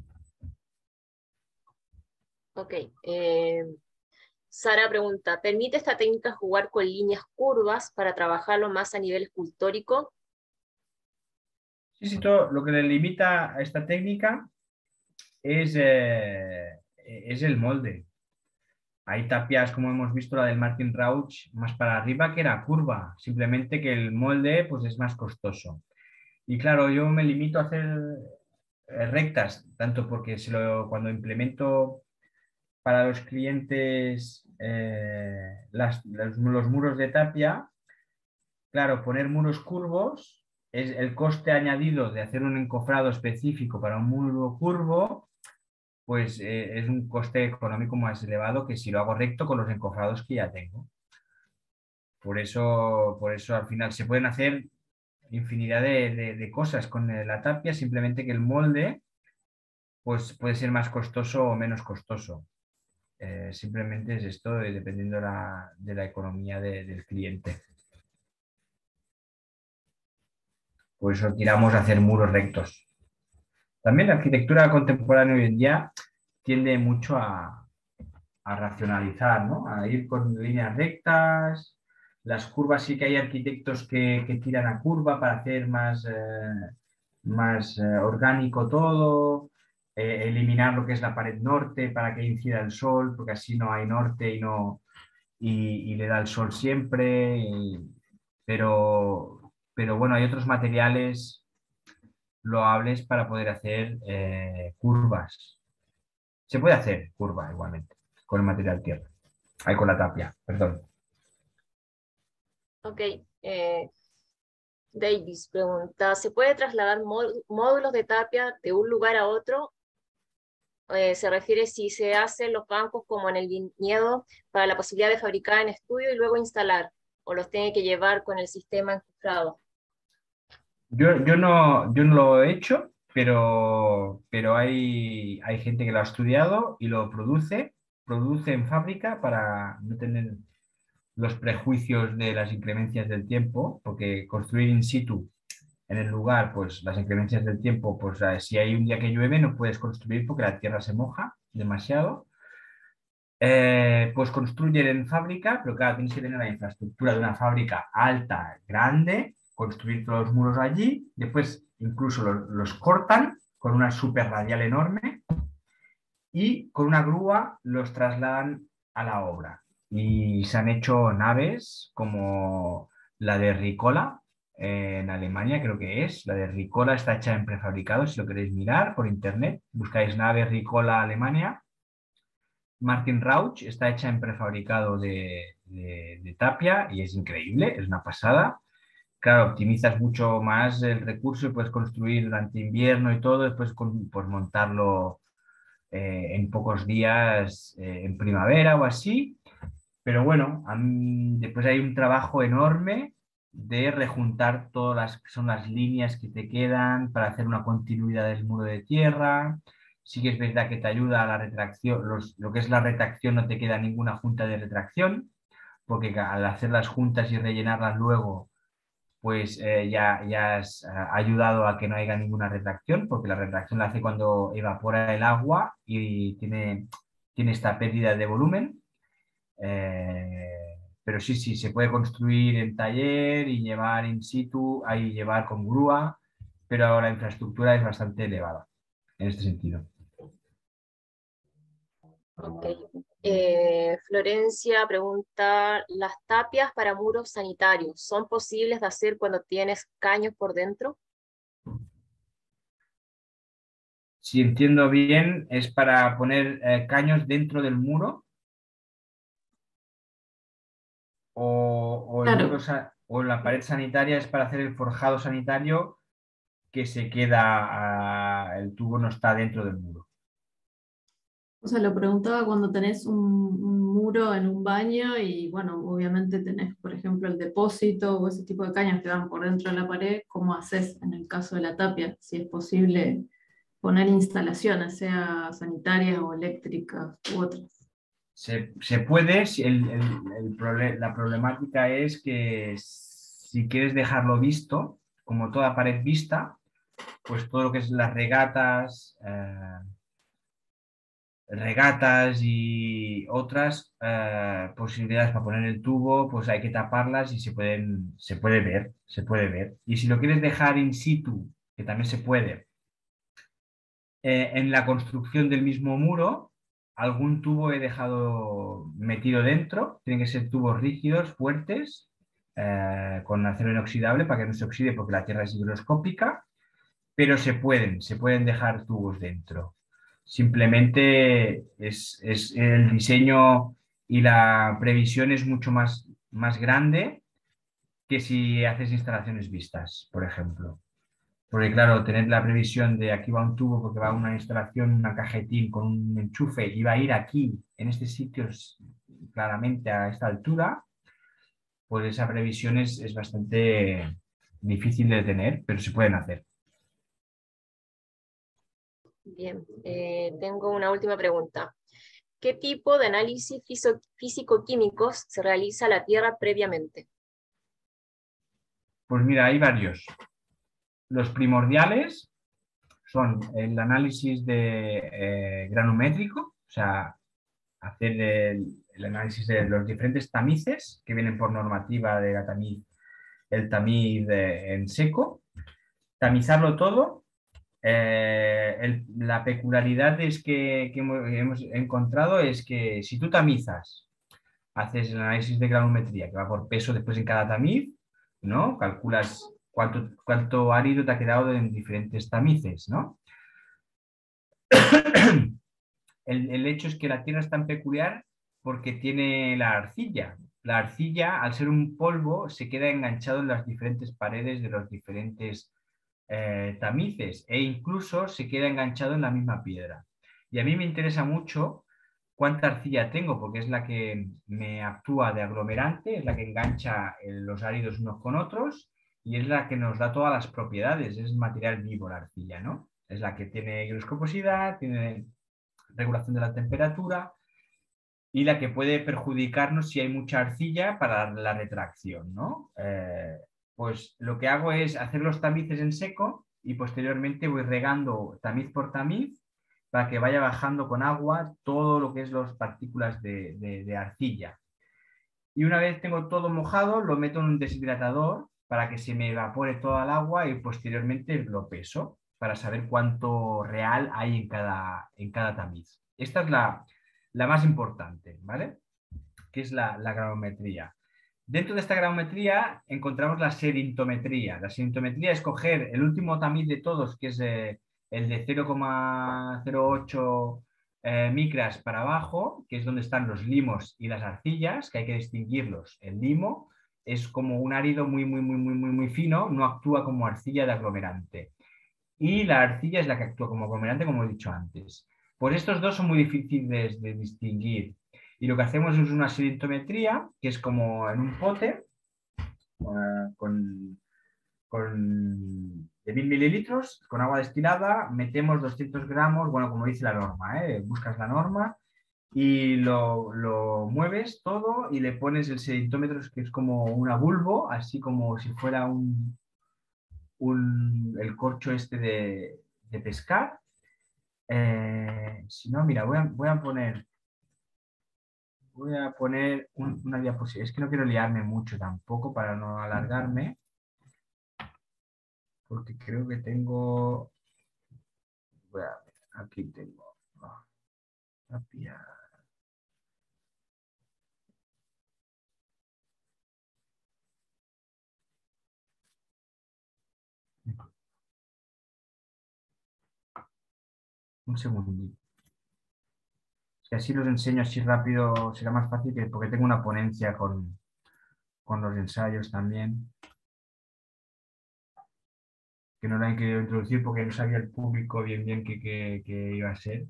Ok. Eh, Sara pregunta, ¿permite esta técnica jugar con líneas curvas para trabajarlo más a nivel escultórico? Sí, sí, todo lo que le limita a esta técnica es, eh, es el molde. Hay tapias, como hemos visto, la del Martin Rauch, más para arriba que era curva, simplemente que el molde pues, es más costoso. Y claro, yo me limito a hacer eh, rectas, tanto porque se lo, cuando implemento para los clientes eh, las, los, los muros de tapia, claro, poner muros curvos es el coste añadido de hacer un encofrado específico para un muro curvo, pues eh, es un coste económico más elevado que si lo hago recto con los encofrados que ya tengo. Por eso, por eso al final se pueden hacer infinidad de, de, de cosas con la tapia, simplemente que el molde pues, puede ser más costoso o menos costoso. Eh, simplemente es esto, eh, dependiendo de la, de la economía de, del cliente. Por eso tiramos a hacer muros rectos. También la arquitectura contemporánea hoy en día tiende mucho a, a racionalizar, ¿no? A ir con líneas rectas. Las curvas sí que hay arquitectos que, que tiran a curva para hacer más, eh, más eh, orgánico todo, eh, eliminar lo que es la pared norte para que incida el sol, porque así no hay norte y, no, y, y le da el sol siempre. Y, pero, pero bueno, hay otros materiales loables para poder hacer eh, curvas. Se puede hacer curva igualmente con el material tierra. Ahí con la tapia, perdón. Ok. Eh, Davis pregunta, ¿se puede trasladar módulos de tapia de un lugar a otro? Eh, se refiere si se hacen los bancos como en el viñedo para la posibilidad de fabricar en estudio y luego instalar, o los tiene que llevar con el sistema encufrado. Yo, yo no, yo no lo he hecho, pero, pero hay, hay gente que lo ha estudiado y lo produce, produce en fábrica para no tener los prejuicios de las inclemencias del tiempo, porque construir in situ en el lugar, pues las inclemencias del tiempo, pues si hay un día que llueve no puedes construir porque la tierra se moja demasiado. Eh, pues construyen en fábrica, pero claro, tienes que tener la infraestructura de una fábrica alta, grande, construir todos los muros allí, después incluso los, los cortan con una super radial enorme y con una grúa los trasladan a la obra. Y se han hecho naves como la de Ricola eh, en Alemania, creo que es. La de Ricola está hecha en prefabricado, si lo queréis mirar por internet. Buscáis nave Ricola Alemania. Martin Rauch está hecha en prefabricado de, de, de tapia y es increíble, es una pasada. Claro, optimizas mucho más el recurso y puedes construir durante invierno y todo, después con, pues montarlo eh, en pocos días eh, en primavera o así. Pero bueno, a mí, después hay un trabajo enorme de rejuntar todas las, son las líneas que te quedan para hacer una continuidad del muro de tierra. Sí que es verdad que te ayuda a la retracción, los, lo que es la retracción no te queda ninguna junta de retracción, porque al hacer las juntas y rellenarlas luego, pues eh, ya, ya has uh, ayudado a que no haya ninguna retracción, porque la retracción la hace cuando evapora el agua y tiene, tiene esta pérdida de volumen. Eh, pero sí, sí, se puede construir en taller y llevar in situ, ahí llevar con grúa, pero la infraestructura es bastante elevada en este sentido. Ok. Eh, Florencia pregunta, ¿las tapias para muros sanitarios son posibles de hacer cuando tienes caños por dentro? Si entiendo bien, es para poner eh, caños dentro del muro o, o, el muro Claro, o la pared sanitaria es para hacer el forjado sanitario que se queda, a, el tubo no está dentro del muro. o sea, lo preguntaba cuando tenés un, un muro en un baño y bueno, obviamente tenés, por ejemplo, el depósito o ese tipo de caños que van por dentro de la pared, ¿cómo haces en el caso de la tapia? Si es posible poner instalaciones, sea sanitarias o eléctricas u otras. Se, se puede, si el, el, el proble la problemática es que si quieres dejarlo visto, como toda pared vista, pues todo lo que es las regatas, eh, regatas y otras eh, posibilidades para poner el tubo, pues hay que taparlas y se pueden, se puede ver, se puede ver. Y si lo quieres dejar in situ, que también se puede, eh, en la construcción del mismo muro, algún tubo he dejado metido dentro, tienen que ser tubos rígidos, fuertes, eh, con acero inoxidable para que no se oxide porque la tierra es higroscópica, pero se pueden, se pueden dejar tubos dentro. Simplemente es, es el diseño y la previsión es mucho más, más grande que si haces instalaciones vistas, por ejemplo. Porque claro, tener la previsión de aquí va un tubo porque va una instalación, una cajetín con un enchufe y va a ir aquí, en este sitio, claramente a esta altura, pues esa previsión es, es bastante difícil de tener, pero se pueden hacer. Bien, eh, tengo una última pregunta. ¿Qué tipo de análisis físico-químicos se realiza a la Tierra previamente? Pues mira, hay varios. Los primordiales son el análisis de eh, granométrico, o sea, hacer el, el análisis de los diferentes tamices que vienen por normativa de la tamiz, el tamiz de, en seco, tamizarlo todo. Eh, el, la peculiaridad es que, que hemos, hemos encontrado es que si tú tamizas, haces el análisis de granometría que va por peso después en cada tamiz, ¿no? Calculas cuánto, cuánto árido te ha quedado en diferentes tamices, ¿no? El, el hecho es que la Tierra es tan peculiar porque tiene la arcilla. la arcilla, al ser un polvo, se queda enganchado en las diferentes paredes de los diferentes eh, tamices e incluso se queda enganchado en la misma piedra. Y a mí me interesa mucho cuánta arcilla tengo, porque es la que me actúa de aglomerante, es la que engancha los áridos unos con otros y es la que nos da todas las propiedades. Es material vivo la arcilla, ¿no? Es la que tiene higroscoposidad, tiene regulación de la temperatura y la que puede perjudicarnos si hay mucha arcilla para la retracción, ¿no? Eh, pues lo que hago es hacer los tamices en seco y posteriormente voy regando tamiz por tamiz para que vaya bajando con agua todo lo que es las partículas de, de, de arcilla. Y una vez tengo todo mojado, lo meto en un deshidratador para que se me evapore toda el agua y posteriormente lo peso para saber cuánto real hay en cada, en cada tamiz. Esta es la, la más importante, ¿vale? Que es la, la granulometría. Dentro de esta granulometría encontramos la sedimentometría. La sedimentometría es coger el último tamiz de todos, que es eh, el de cero coma cero ocho eh, micras para abajo, que es donde están los limos y las arcillas, que hay que distinguirlos. El limo es como un árido muy, muy, muy, muy, muy, muy fino, no actúa como arcilla de aglomerante. Y la arcilla es la que actúa como aglomerante, como he dicho antes. Pues estos dos son muy difíciles de distinguir. Y lo que hacemos es una sedimentometría, que es como en un pote uh, con, con de mil mililitros, con agua destilada, metemos doscientos gramos, bueno, como dice la norma, ¿eh? Buscas la norma y lo, lo mueves todo y le pones el sedimentómetro, que es como una bulbo, así como si fuera un, un, el corcho este de, de pescar. Eh, si no, mira, voy a, voy a poner... Voy a poner un, una diapositiva. Es que no quiero liarme mucho tampoco para no alargarme. Porque creo que tengo... Voy a, aquí tengo... Oh, un segundito. Si así los enseño así rápido será más fácil que, porque tengo una ponencia con, con los ensayos también. Que no la he querido introducir porque no sabía el público bien bien qué, qué, qué iba a ser.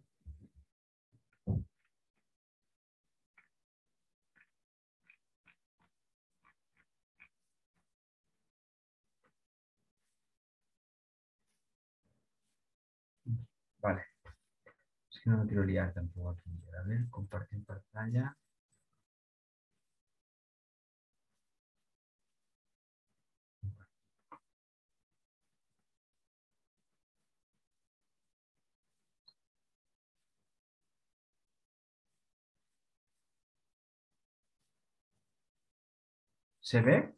Vale. Es que no me quiero liar tampoco aquí. A ver, compartir pantalla. ¿Se ve?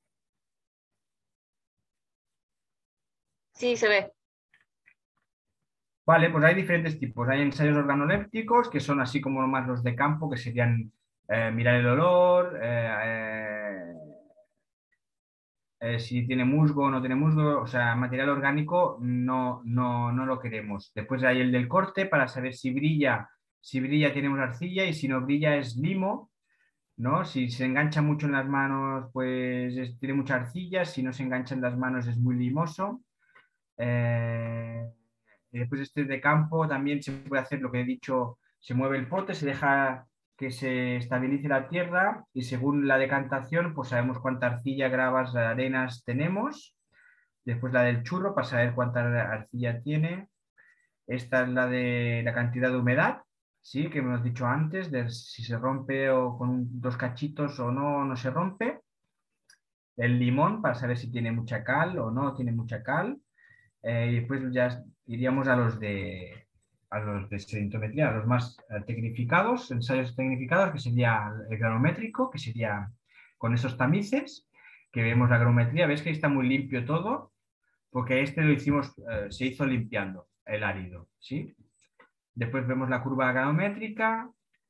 Sí, se ve. Vale, pues hay diferentes tipos. Hay ensayos organolépticos, que son así como más los de campo, que serían eh, mirar el olor, eh, eh, si tiene musgo o no tiene musgo, o sea, material orgánico no, no, no lo queremos. Después hay el del corte para saber si brilla, si brilla tenemos arcilla y si no brilla es limo, ¿no? Si se engancha mucho en las manos, pues es, tiene mucha arcilla, si no se engancha en las manos es muy limoso. Eh, y después este de campo también se puede hacer lo que he dicho, se mueve el pote, se deja que se estabilice la tierra y según la decantación pues sabemos cuánta arcilla, gravas, arenas tenemos. Después la del churro para saber cuánta arcilla tiene. Esta es la de la cantidad de humedad, ¿sí? Que hemos dicho antes, de si se rompe o con dos cachitos o no, no se rompe. El limón para saber si tiene mucha cal o no tiene mucha cal. Eh, y después ya iríamos a los de a los de sedimentometría, a los más eh, tecnificados, ensayos tecnificados, que sería el granométrico, que sería con esos tamices, que vemos la granulometría. Ves que está muy limpio todo, porque este lo hicimos, eh, se hizo limpiando el árido, ¿sí? Después vemos la curva granométrica.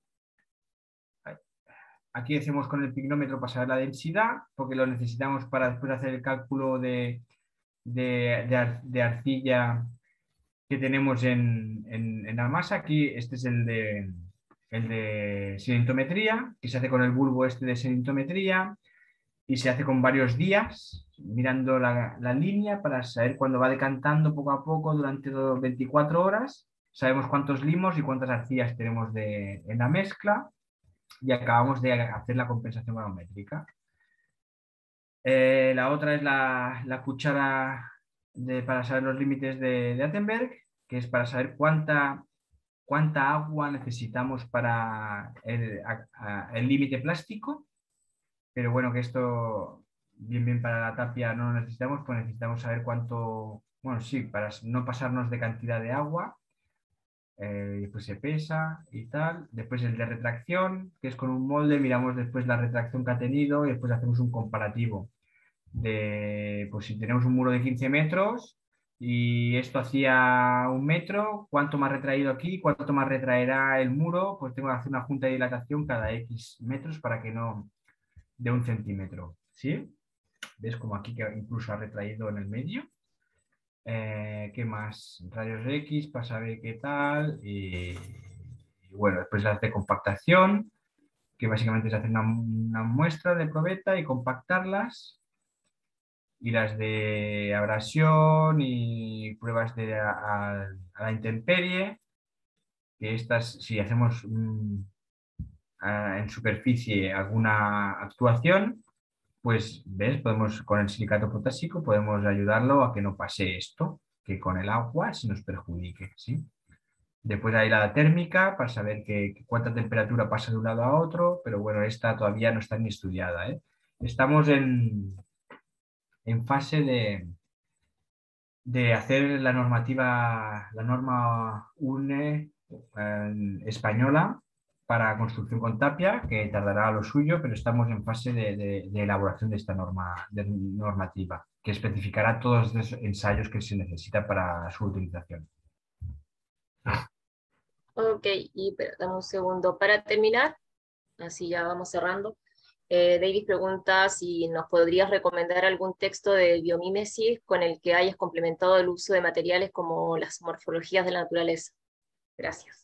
Aquí hacemos con el pignómetro para saber la densidad, porque lo necesitamos para después hacer el cálculo de De, de, de arcilla que tenemos en, en, en la masa. Aquí este es el de el de sedimentometría, que se hace con el bulbo este de sedimentometría y se hace con varios días, mirando la, la línea para saber cuándo va decantando poco a poco durante veinticuatro horas. Sabemos cuántos limos y cuántas arcillas tenemos de, en la mezcla y acabamos de hacer la compensación manométrica. Eh, la otra es la, la cuchara de, para saber los límites de, de Attenberg, que es para saber cuánta, cuánta agua necesitamos para el límite plástico. Pero bueno, que esto, bien, bien para la tapia no lo necesitamos, pues necesitamos saber cuánto, bueno, sí, para no pasarnos de cantidad de agua. Eh, después se pesa y tal. Después el de retracción, que es con un molde, miramos después la retracción que ha tenido y después hacemos un comparativo de, pues si tenemos un muro de quince metros y esto hacía un metro, cuánto más retraído aquí, cuánto más retraerá el muro, pues tengo que hacer una junta de dilatación cada X metros para que no de un centímetro, ¿sí? ¿Ves como aquí que incluso ha retraído en el medio? Eh, ¿Qué más? Rayos X para saber qué tal y, y bueno, después se hace compactación, que básicamente se hace una, una muestra de probeta y compactarlas, y las de abrasión y pruebas de a, a, a la intemperie, que estas si hacemos mmm, a, en superficie alguna actuación, pues ves, podemos con el silicato potásico podemos ayudarlo a que no pase esto, que con el agua se nos perjudique, ¿sí? Después hay la térmica para saber que, que cuánta temperatura pasa de un lado a otro, pero bueno, esta todavía no está ni estudiada, ¿eh? Estamos en, en fase de, de hacer la normativa, la norma U N E eh, española para construcción con tapia, que tardará lo suyo, pero estamos en fase de, de, de elaboración de esta norma, de normativa, que especificará todos los ensayos que se necesita para su utilización. Ok, y pero, dame un segundo. Para terminar, así ya vamos cerrando, eh, David pregunta si nos podrías recomendar algún texto de biomímesis con el que hayas complementado el uso de materiales como las morfologías de la naturaleza. Gracias.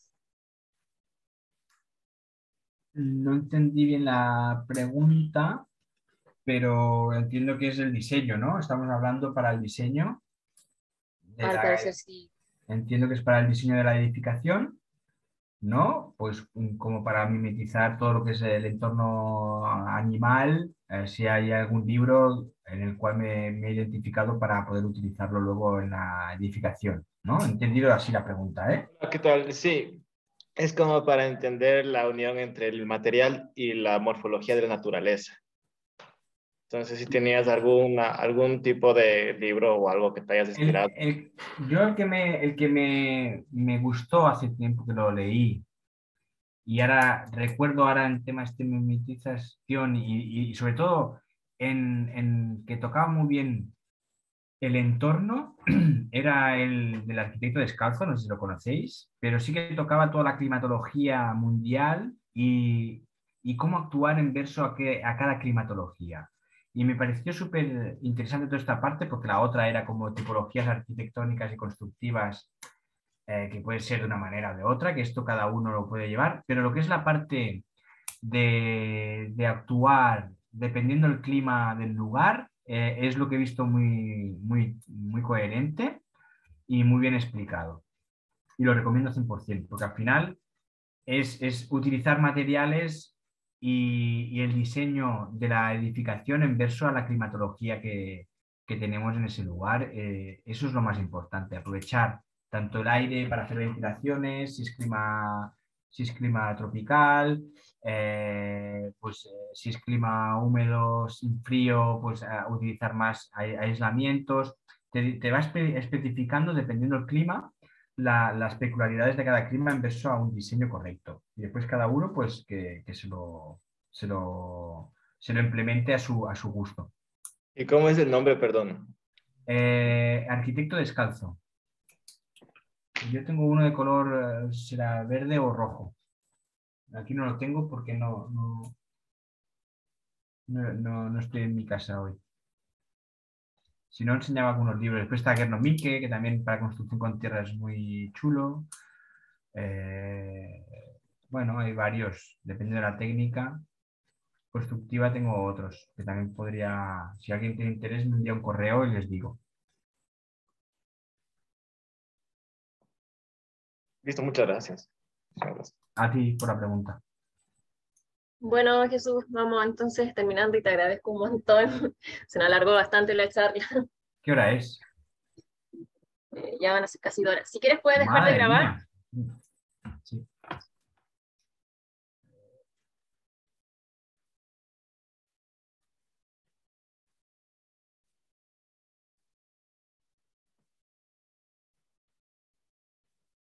No entendí bien la pregunta, pero entiendo que es el diseño, ¿no? Estamos hablando para el diseño. De Al la, parecer sí. Entiendo que es para el diseño de la edificación, ¿no? Pues como para mimetizar todo lo que es el entorno animal, eh, si hay algún libro en el cual me, me he identificado para poder utilizarlo luego en la edificación, ¿no? Entendido así la pregunta, ¿eh? ¿Qué tal? Sí. Es como para entender la unión entre el material y la morfología de la naturaleza. Entonces, si tenías alguna, algún tipo de libro o algo que te hayas inspirado. El, el, yo el que, me, el que me, me gustó hace tiempo que lo leí, y ahora recuerdo ahora en temas de mimetización y, y sobre todo en, en que tocaba muy bien el entorno, era el del arquitecto descalzo, no sé si lo conocéis, pero sí que tocaba toda la climatología mundial y, y cómo actuar en verso a, que, a cada climatología. Y me pareció súper interesante toda esta parte porque la otra era como tipologías arquitectónicas y constructivas eh, que puede ser de una manera o de otra, que esto cada uno lo puede llevar, pero lo que es la parte de, de actuar dependiendo del clima del lugar, eh, es lo que he visto muy, muy, muy coherente y muy bien explicado. Y lo recomiendo cien por ciento, porque al final es, es utilizar materiales y, y el diseño de la edificación en verso a la climatología que, que tenemos en ese lugar. Eh, eso es lo más importante, aprovechar tanto el aire para hacer ventilaciones, si es clima, si es clima tropical, eh, pues eh, si es clima húmedo, sin frío, pues eh, utilizar más aislamientos. Te, te va espe especificando, dependiendo del clima, la, las peculiaridades de cada clima en verso a un diseño correcto. Y después cada uno pues que, que se, lo, se, lo, se lo implemente a su, a su gusto. ¿Y cómo es el nombre, perdón? Eh, arquitecto descalzo. Yo tengo uno de color, será verde o rojo. Aquí no lo tengo porque no, no, no, no, no estoy en mi casa hoy. Si no, enseñaba algunos libros. Después está Guerno Mique, que también para construcción con tierra es muy chulo. Eh, bueno, hay varios, depende de la técnica. Constructiva tengo otros, que también podría, si alguien tiene interés, me envía un correo y les digo. Listo, muchas gracias. A ti por la pregunta. Bueno, Jesús, vamos entonces terminando y te agradezco un montón. Se nos alargó bastante la charla. ¿Qué hora es? Eh, ya van a ser casi dos horas. Si quieres puedes dejar de Madre grabar. mía.